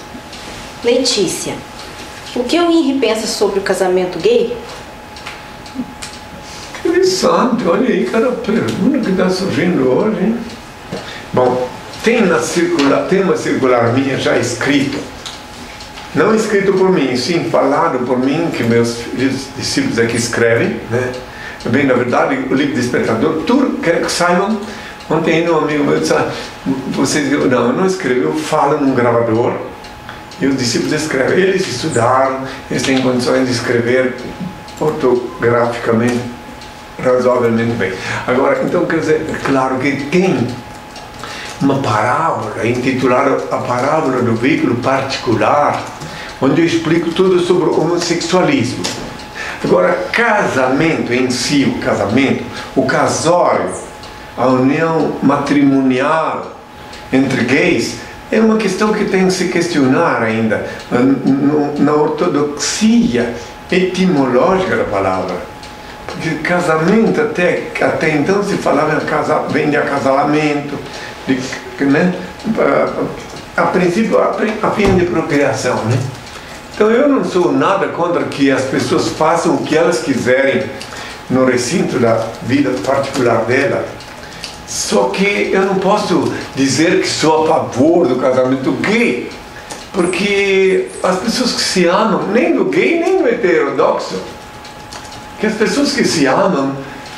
Letícia, o que o Henry pensa sobre o casamento gay?
Interessante, olha aí cada pergunta que está surgindo hoje, hein? Bom, tem, na circular, tem uma circular minha já escrita, não escrito por mim, sim falado por mim, que meus discípulos aqui escrevem, né? Bem, na verdade, o livro Despertador, tudo quero que saibam. Ontem ainda um amigo meu disse, vocês, não, eu não escrevo, eu falo num gravador e os discípulos escrevem. Eles estudaram, eles têm condições de escrever ortograficamente razoavelmente bem. Agora, então, quer dizer, é claro que tem uma parábola intitulada A Parábola do Veículo Particular, onde eu explico tudo sobre o homossexualismo. Agora, casamento em si, o casamento, o casório, a união matrimonial entre gays, é uma questão que tem que se questionar ainda na ortodoxia etimológica da palavra. Porque casamento, até, até então se falava em vem de acasalamento, de, né? a, a princípio a, a fim de procriação, né? Então eu não sou nada contra que as pessoas façam o que elas quiserem no recinto da vida particular dela. Só que eu não posso dizer que sou a favor do casamento gay, porque as pessoas que se amam, nem do gay nem do heterodoxo, que as pessoas que se amam,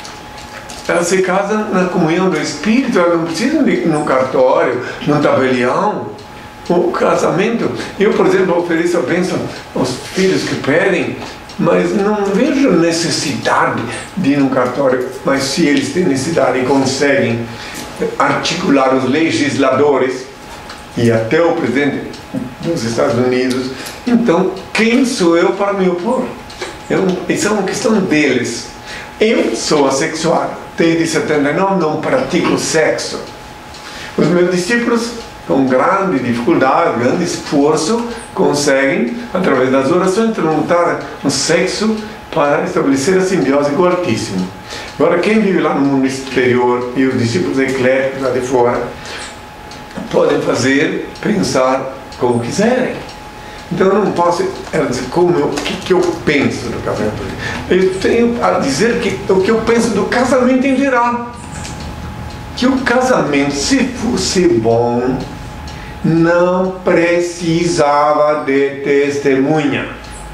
elas se casam na comunhão do Espírito, elas não precisam de ir num cartório, num tabelião. O casamento, eu, por exemplo, ofereço a bênção aos filhos que pedem, mas não vejo necessidade de ir num cartório. Mas se eles têm necessidade e conseguem articular os legisladores e até o presidente dos Estados Unidos, então quem sou eu para me opor? Eu, isso é uma questão deles. Eu sou assexuado, desde setenta e nove não pratico sexo. Os meus discípulos, com grande dificuldade, grande esforço, conseguem, através das orações, transmutar o sexo para estabelecer a simbiose com o Altíssimo. Agora, quem vive lá no mundo exterior e os discípulos ecléticos lá de fora, podem fazer, pensar como quiserem. Então eu não posso dizer como eu, o que, que eu penso do casamento. Eu tenho a dizer que, o que eu penso do casamento em geral. Que o casamento, se fosse bom, não precisava de testemunha.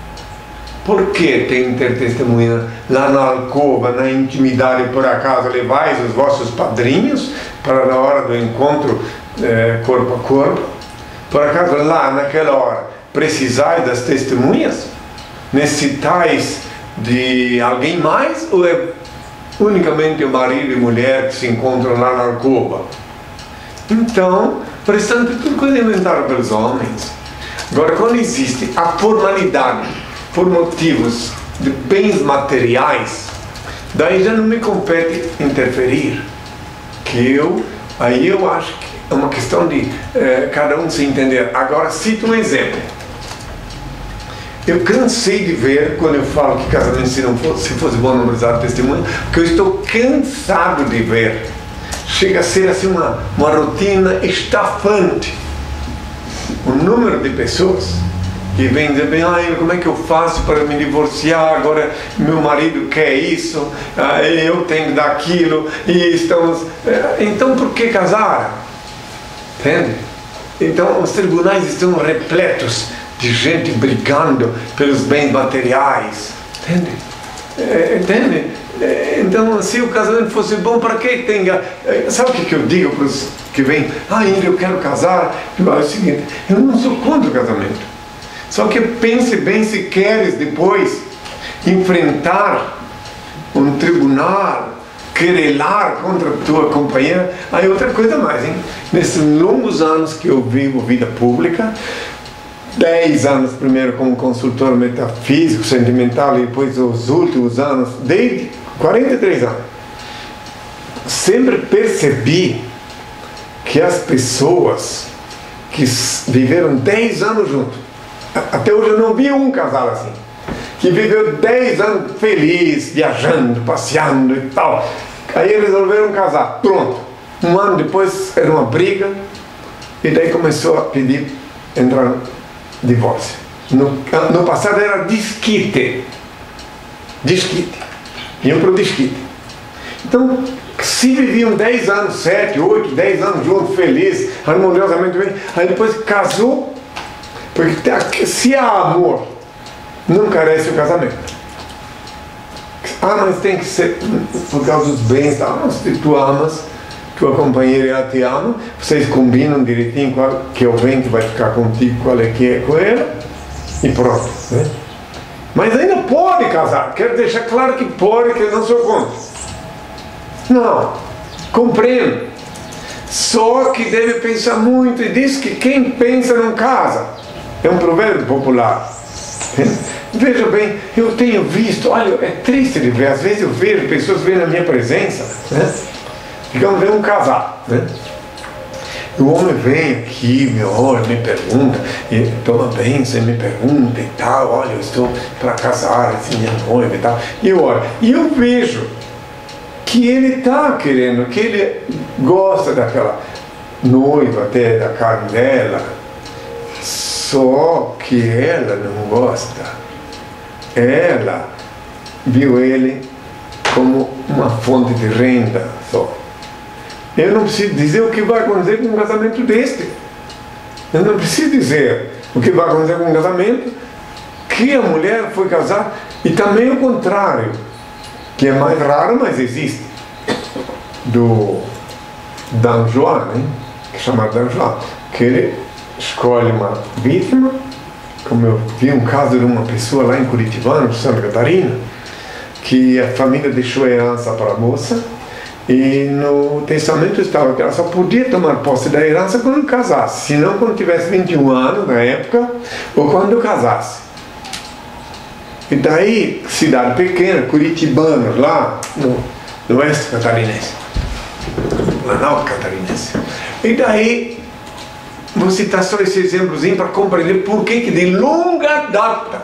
Por que tem que ter testemunha lá na alcova, na intimidade, por acaso levais os vossos padrinhos para na hora do encontro eh, corpo a corpo? Por acaso lá naquela hora precisais das testemunhas? Necessitais de alguém mais ou é unicamente o marido e mulher que se encontram lá na alcova? Então, prestando tudo coisa inventada pelos homens. Agora, quando existe a formalidade por motivos de bens materiais, daí já não me compete interferir. Que eu, aí eu acho que é uma questão de eh, cada um se entender. Agora, cito um exemplo. Eu cansei de ver, quando eu falo que casamento, se não fosse, se fosse bom, não precisava de testemunha, porque eu estou cansado de ver. Chega a ser assim uma, uma rotina estafante. O número de pessoas que vêm dizer bem, ah, como é que eu faço para me divorciar, agora meu marido quer isso, ah, eu tenho daquilo, e estamos... Então por que casar? Entende? Então os tribunais estão repletos de gente brigando pelos bens materiais, entende? É, entende? É, então, se o casamento fosse bom, para que tenha... Sabe o que, que eu digo para os que vêm? Ah, ainda eu quero casar. É o seguinte, eu não sou contra o casamento. Só que pense bem se queres depois enfrentar um tribunal, querelar contra a tua companheira. Aí outra coisa mais, hein? Nesses longos anos que eu vivo vida pública, dez anos primeiro como consultor metafísico, sentimental, e depois os últimos anos, desde quarenta e três anos, sempre percebi que as pessoas que viveram dez anos juntos, até hoje eu não vi um casal assim, que viveu dez anos feliz, viajando, passeando e tal, aí eles resolveram casar, pronto, um ano depois era uma briga, e daí começou a pedir, entrar divórcio. No, no passado era desquite. Desquite. Iam para o desquite. Então, se viviam dez anos, sete, oito, dez anos juntos, felizes, harmoniosamente bem, aí depois casou, porque se há amor, não carece o casamento. Ah, mas tem que ser por causa dos bens, tá? Se tu amas tua companheira e ela te ama, vocês combinam direitinho qual que é o bem que vai ficar contigo, qual é que é com ela, e pronto, né? Mas ainda pode casar, quero deixar claro que pode, que eu não sou contra. Não, compreendo. Só que deve pensar muito, e diz que quem pensa não casa. É um provérbio popular. Veja bem, eu tenho visto, olha, é triste de ver, às vezes eu vejo pessoas vendo na minha presença, né? Digamos, vem um casal, né? O homem vem aqui, me olha, me pergunta, e toma bênção, me pergunta e tal, olha, eu estou para casar, assim, minha noiva e tal. E eu olho, e eu vejo que ele está querendo, que ele gosta daquela noiva até da carne dela, só que ela não gosta. Ela viu ele como uma fonte de renda só. Eu não preciso dizer o que vai acontecer com um casamento deste. Eu não preciso dizer o que vai acontecer com um casamento que a mulher foi casar, e também o contrário, que é mais raro, mas existe, do Don Juan, né? Que é chamado Don Juan, que ele escolhe uma vítima, como eu vi um caso de uma pessoa lá em Curitibano, Santa Catarina, que a família deixou a herança para a moça, e no testamento estava que ela só podia tomar posse da herança quando casasse, se não quando tivesse vinte e um anos na época, ou quando casasse. E daí, cidade pequena, Curitibanos, lá no, no oeste catarinense, Planalto catarinense. E daí, vou citar só esse exemplozinho para compreender por que que de longa data.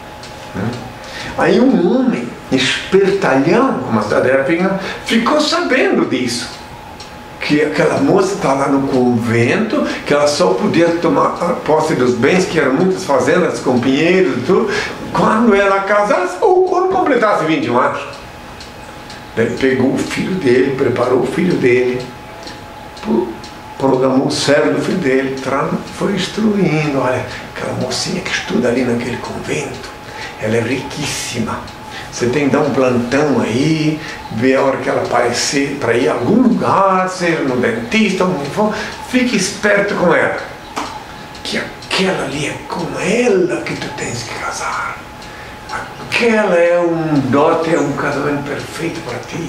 Aí um homem espertalhão, como a cidade era pequena, ficou sabendo disso, que aquela moça está lá no convento, que ela só podia tomar posse dos bens, que eram muitas fazendas com pinheiros e tudo, quando ela casasse ou quando completasse vinte e um anos. Ele pegou o filho dele, preparou o filho dele, programou o cérebro do filho dele, foi instruindo. Olha, aquela mocinha que estuda ali naquele convento, ela é riquíssima. Você tem que dar um plantão aí, ver a hora que ela aparecer para ir a algum lugar, seja no dentista, onde for, fique esperto com ela. Que aquela ali é com ela que tu tens que casar. Aquela é um dote, é um casamento perfeito para ti.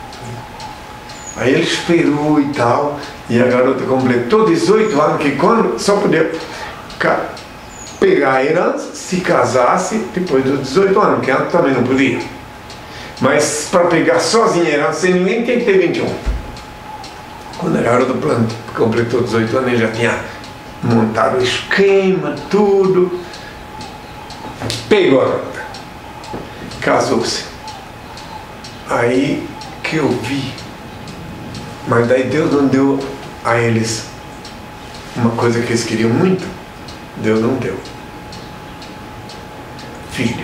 Aí ele esperou e tal, e a garota completou dezoito anos, que quando só podia pegar a herança se casasse depois dos dezoito anos, que antes também não podia. Mas para pegar sozinha a herança sem ninguém, tem que ter vinte e um. Quando a garota completou dezoito anos, ele já tinha montado o esquema, tudo. Pegou a garota, casou-se. Aí que eu vi, mas daí Deus não deu a eles uma coisa que eles queriam muito. Deus não deu. Filho.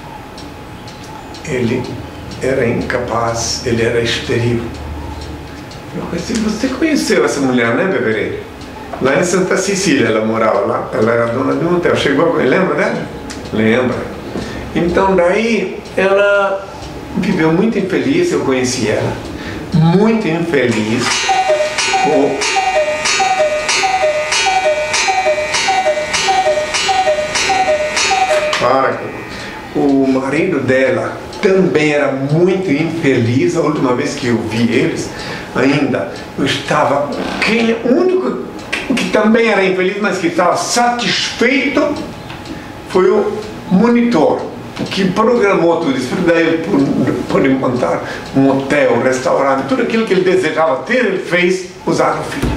Ele era incapaz, ele era estéril. Você conheceu essa mulher, né, Beverê? Lá em Santa Cecília ela morava lá, ela era dona de um hotel. Chegou, lembra dela? Lembra. Então daí ela viveu muito infeliz, eu conheci ela. Muito infeliz. Oh. Para. O marido dela também era muito infeliz. A última vez que eu vi eles, ainda eu estava. Quem, o único que também era infeliz, mas que estava satisfeito, foi o monitor, que programou tudo isso. Daí por montar um hotel, um restaurante, tudo aquilo que ele desejava ter, ele fez usar o filho.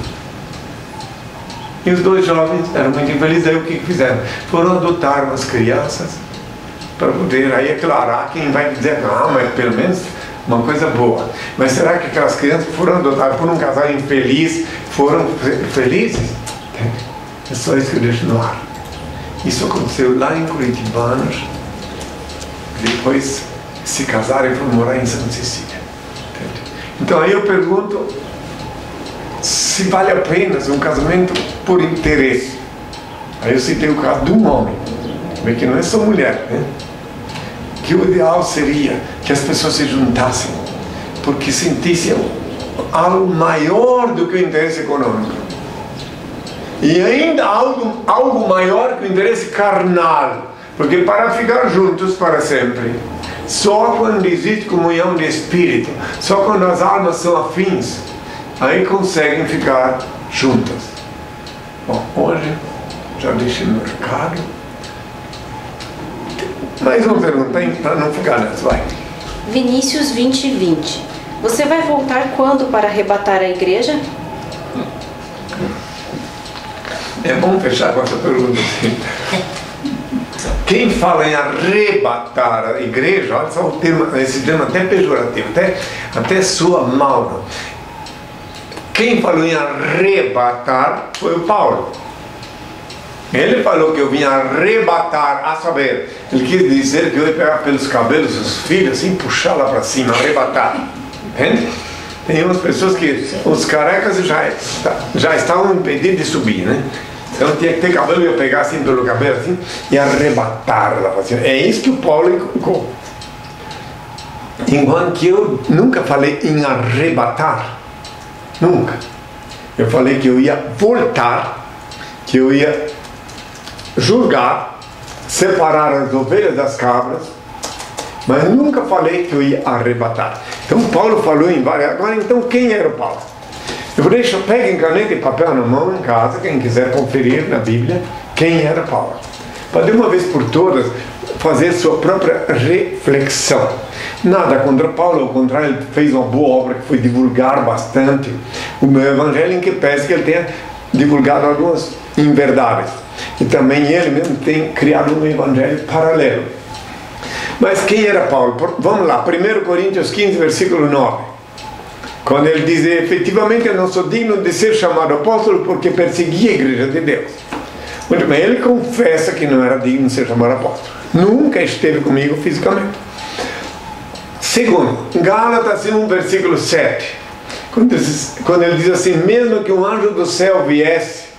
E os dois jovens eram muito infelizes. Aí o que fizeram? Foram adotar umas crianças para poder aí aclarar. Quem vai dizer, não, mas pelo menos uma coisa boa. Mas será que aquelas crianças que foram adotadas por um casal infeliz foram felizes? É só isso que eu deixo no ar. Isso aconteceu lá em Curitibanos. Depois se casaram e foram morar em Santa Cecília. Entende? Então aí eu pergunto se vale a pena um casamento por interesse. Aí eu citei o caso de um homem, que não é só mulher, né? Que o ideal seria que as pessoas se juntassem porque sentissem algo maior do que o interesse econômico, e ainda algo, algo maior que o interesse carnal, porque para ficar juntos para sempre, só quando existe comunhão de espírito, só quando as almas são afins, aí conseguem ficar juntas. Bom, hoje Já deixei no recado. Mais uma pergunta para não ficar nessa, vai.
Vinícius vinte, vinte. Você vai voltar quando para arrebatar a igreja?
É bom fechar com essa pergunta assim. Quem fala em arrebatar a igreja, olha só o termo, esse termo até pejorativo, até, até soa mal. Não? Quem falou em arrebatar foi o Paulo. Ele falou que eu vim arrebatar, a saber, ele quis dizer que eu ia pegar pelos cabelos os filhos, assim, puxar lá para cima, arrebatar. Entende? Tem umas pessoas que, os carecas já, já estavam impedidos de subir, né? Então tinha que ter cabelo, eu ia pegar assim pelo cabelo assim e arrebatar lá para cima. É isso que o Paulo colocou. Enquanto que eu nunca falei em arrebatar. Nunca. Eu falei que eu ia voltar, que eu ia julgar, separar as ovelhas das cabras, mas nunca falei que eu ia arrebatar. Então Paulo falou em várias. Agora, então, quem era o Paulo? Eu deixo, peguem caneta e papel na mão em casa, quem quiser conferir na Bíblia quem era Paulo. Para de uma vez por todas fazer sua própria reflexão. Nada contra Paulo, ao contrário, ele fez uma boa obra que foi divulgar bastante o meu evangelho, em que pese que ele tenha divulgado algumas inverdades. E também ele mesmo tem criado um evangelho paralelo. Mas quem era Paulo? Vamos lá, primeiro Coríntios quinze, versículo nove. Quando ele diz, efetivamente eu não sou digno de ser chamado apóstolo porque persegui a igreja de Deus. Muito bem, ele confessa que não era digno de ser chamado apóstolo. Nunca esteve comigo fisicamente. Segundo, Gálatas um, versículo sete. Quando, quando ele diz assim, mesmo que um anjo do céu viesse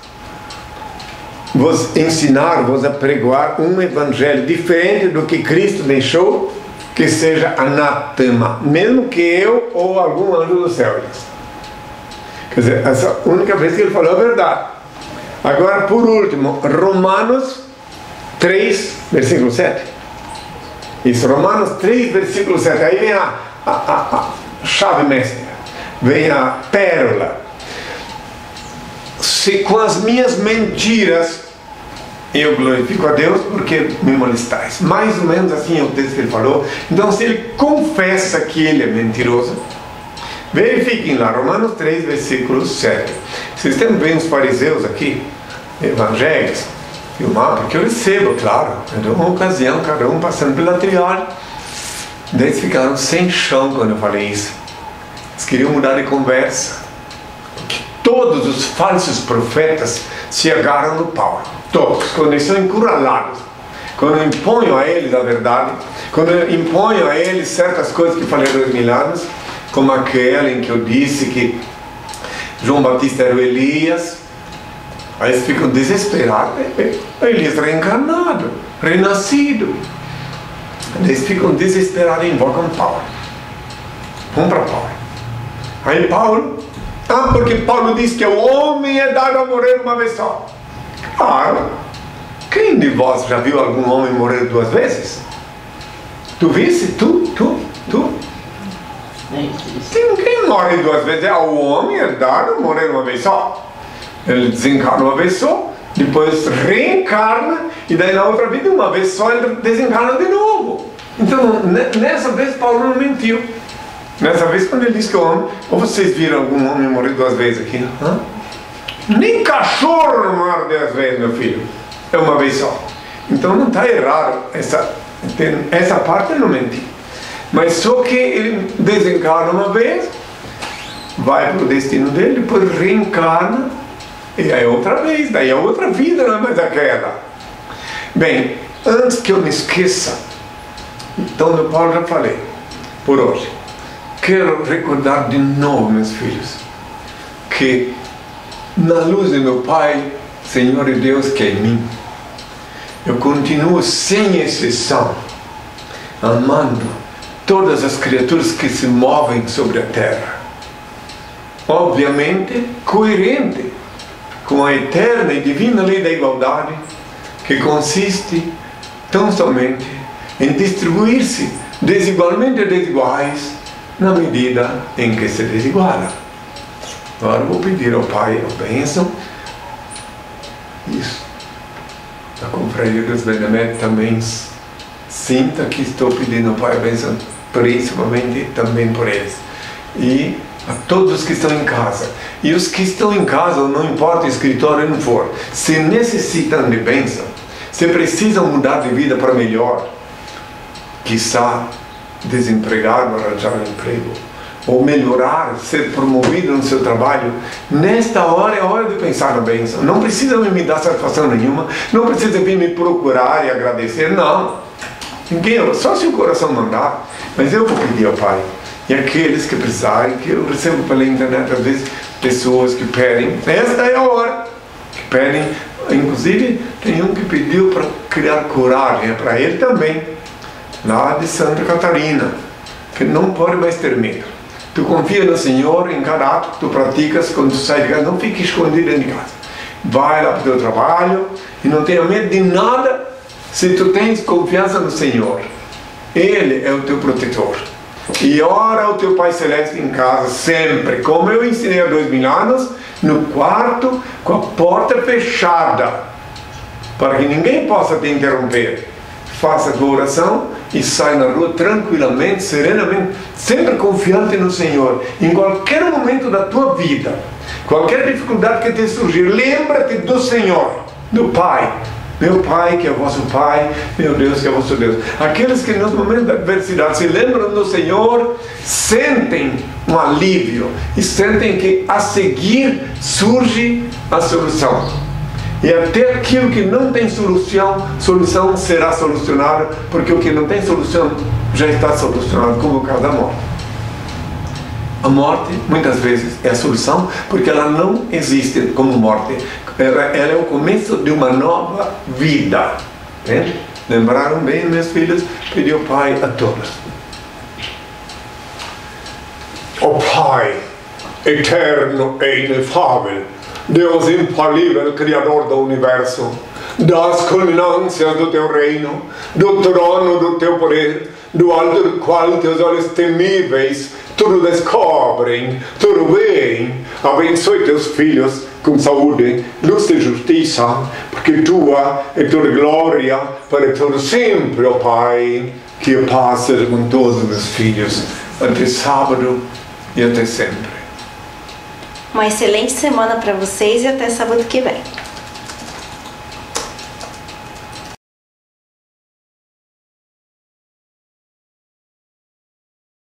vos ensinar, vos apregoar um evangelho diferente do que Cristo deixou, que seja anátema, mesmo que eu ou algum anjo do céu. Quer dizer, essa única vez que ele falou a verdade. Agora, por último, Romanos três, versículo sete. Isso, Romanos três, versículo sete. Aí vem a, a, a, a chave mestra, vem a pérola. Se com as minhas mentiras eu glorifico a Deus, porque me molestais. Mais ou menos assim é o texto que ele falou. Então, se ele confessa que ele é mentiroso, verifiquem lá, Romanos três, versículo sete. Vocês estão vendo os fariseus aqui, evangélicos, filmar, porque eu recebo, claro, em uma ocasião, cada um passando pela triagem. Eles ficaram sem chão quando eu falei isso. Eles queriam mudar de conversa, porque todos os falsos profetas se agarram no Paulo. Todos, quando eles são encurralados, quando eu imponho a eles a verdade, quando eu imponho a eles certas coisas que falei dois mil anos, como aquela em que eu disse que João Batista era o Elias, aí eles ficam desesperados. Elias reencarnado, renascido. Eles ficam desesperados e invocam Paulo. Vamos para Paulo. Aí Paulo, ah, porque Paulo diz que o homem é dado a morrer uma vez só. Claro. Quem de vós já viu algum homem morrer duas vezes? Tu viste? Tu? Tu? Tu? Sim, quem morre duas vezes é o homem é dado a morrer uma vez só. Ele desencarna uma vez só, depois reencarna, e daí na outra vida, uma vez só, ele desencarna de novo. Então, nessa vez, Paulo não mentiu. Nessa vez, quando ele disse que o homem... Ou vocês viram algum homem morrer duas vezes aqui? Hã? Nem cachorro morre duas vezes, meu filho. É uma vez só. Então não está errado. Essa, essa parte ele não mentiu. Mas só que ele desencarna uma vez, vai para o destino dele, depois reencarna, e aí outra vez, daí é outra vida, não é mais aquela. Bem, antes que eu me esqueça, então do Paulo já falei, por hoje. Quero recordar de novo, meus filhos, que na luz de meu Pai, Senhor e Deus que é em mim, eu continuo sem exceção, amando todas as criaturas que se movem sobre a terra. Obviamente, coerente com a eterna e divina lei da igualdade, que consiste tão somente em distribuir-se desigualmente desiguais na medida em que se desiguala. Agora vou pedir ao Pai a bênção. Isso. a confraria dos Beneméritos também sinta que estou pedindo ao Pai a bênção, principalmente também por eles. E a todos os que estão em casa. E os que estão em casa, não importa o escritório não for, se necessitam de bênção, se precisam mudar de vida para melhor, quiçá desempregado, arranjar um emprego, ou melhorar, ser promovido no seu trabalho, nesta hora é a hora de pensar na bênção. Não precisa me dar satisfação nenhuma, não precisa vir me procurar e agradecer, não. Ninguém, só se o coração mandar, mas eu vou pedir ao Pai. E aqueles que precisarem, que eu recebo pela internet, às vezes, pessoas que pedem, esta é a hora, que pedem, inclusive, tem um que pediu para criar coragem, é para ele também, lá de Santa Catarina, que não pode mais ter medo. Tu confia no Senhor em cada ato que tu praticas quando tu sai de casa, não fique escondido dentro de casa. Vai lá para o teu trabalho e não tenha medo de nada se tu tens confiança no Senhor. Ele é o teu protetor. E ora ao teu Pai Celeste em casa, sempre, como eu ensinei há dois mil anos, no quarto, com a porta fechada, para que ninguém possa te interromper. Faça a tua oração e sai na rua tranquilamente, serenamente, sempre confiante no Senhor. Em qualquer momento da tua vida, qualquer dificuldade que te surgir, lembra-te do Senhor, do Pai. Meu Pai, que é vosso Pai, meu Deus, que é vosso Deus. Aqueles que nos momentos da adversidade se lembram do Senhor, sentem um alívio e sentem que a seguir surge a solução. E até aquilo que não tem solução, solução será solucionado, porque o que não tem solução já está solucionado, como o caso da morte. A morte, muitas vezes, é a solução, porque ela não existe como morte. Ela, ela é o começo de uma nova vida. Entende? Lembraram bem, meus filhos? Pedi ao Pai a todos.
Ó Pai, eterno e inefável, Deus infalível, Criador do Universo, das culminâncias do Teu reino, do trono do Teu poder, do alto do qual Teus olhos temíveis tudo descobrem, tudo veem. Abençoe Teus filhos com saúde, luz e justiça, porque Tua é toda glória para todo sempre, ó Pai. Que a paz seja com todos os meus filhos, até sábado e até sempre.
Uma excelente semana para vocês e até sábado que vem.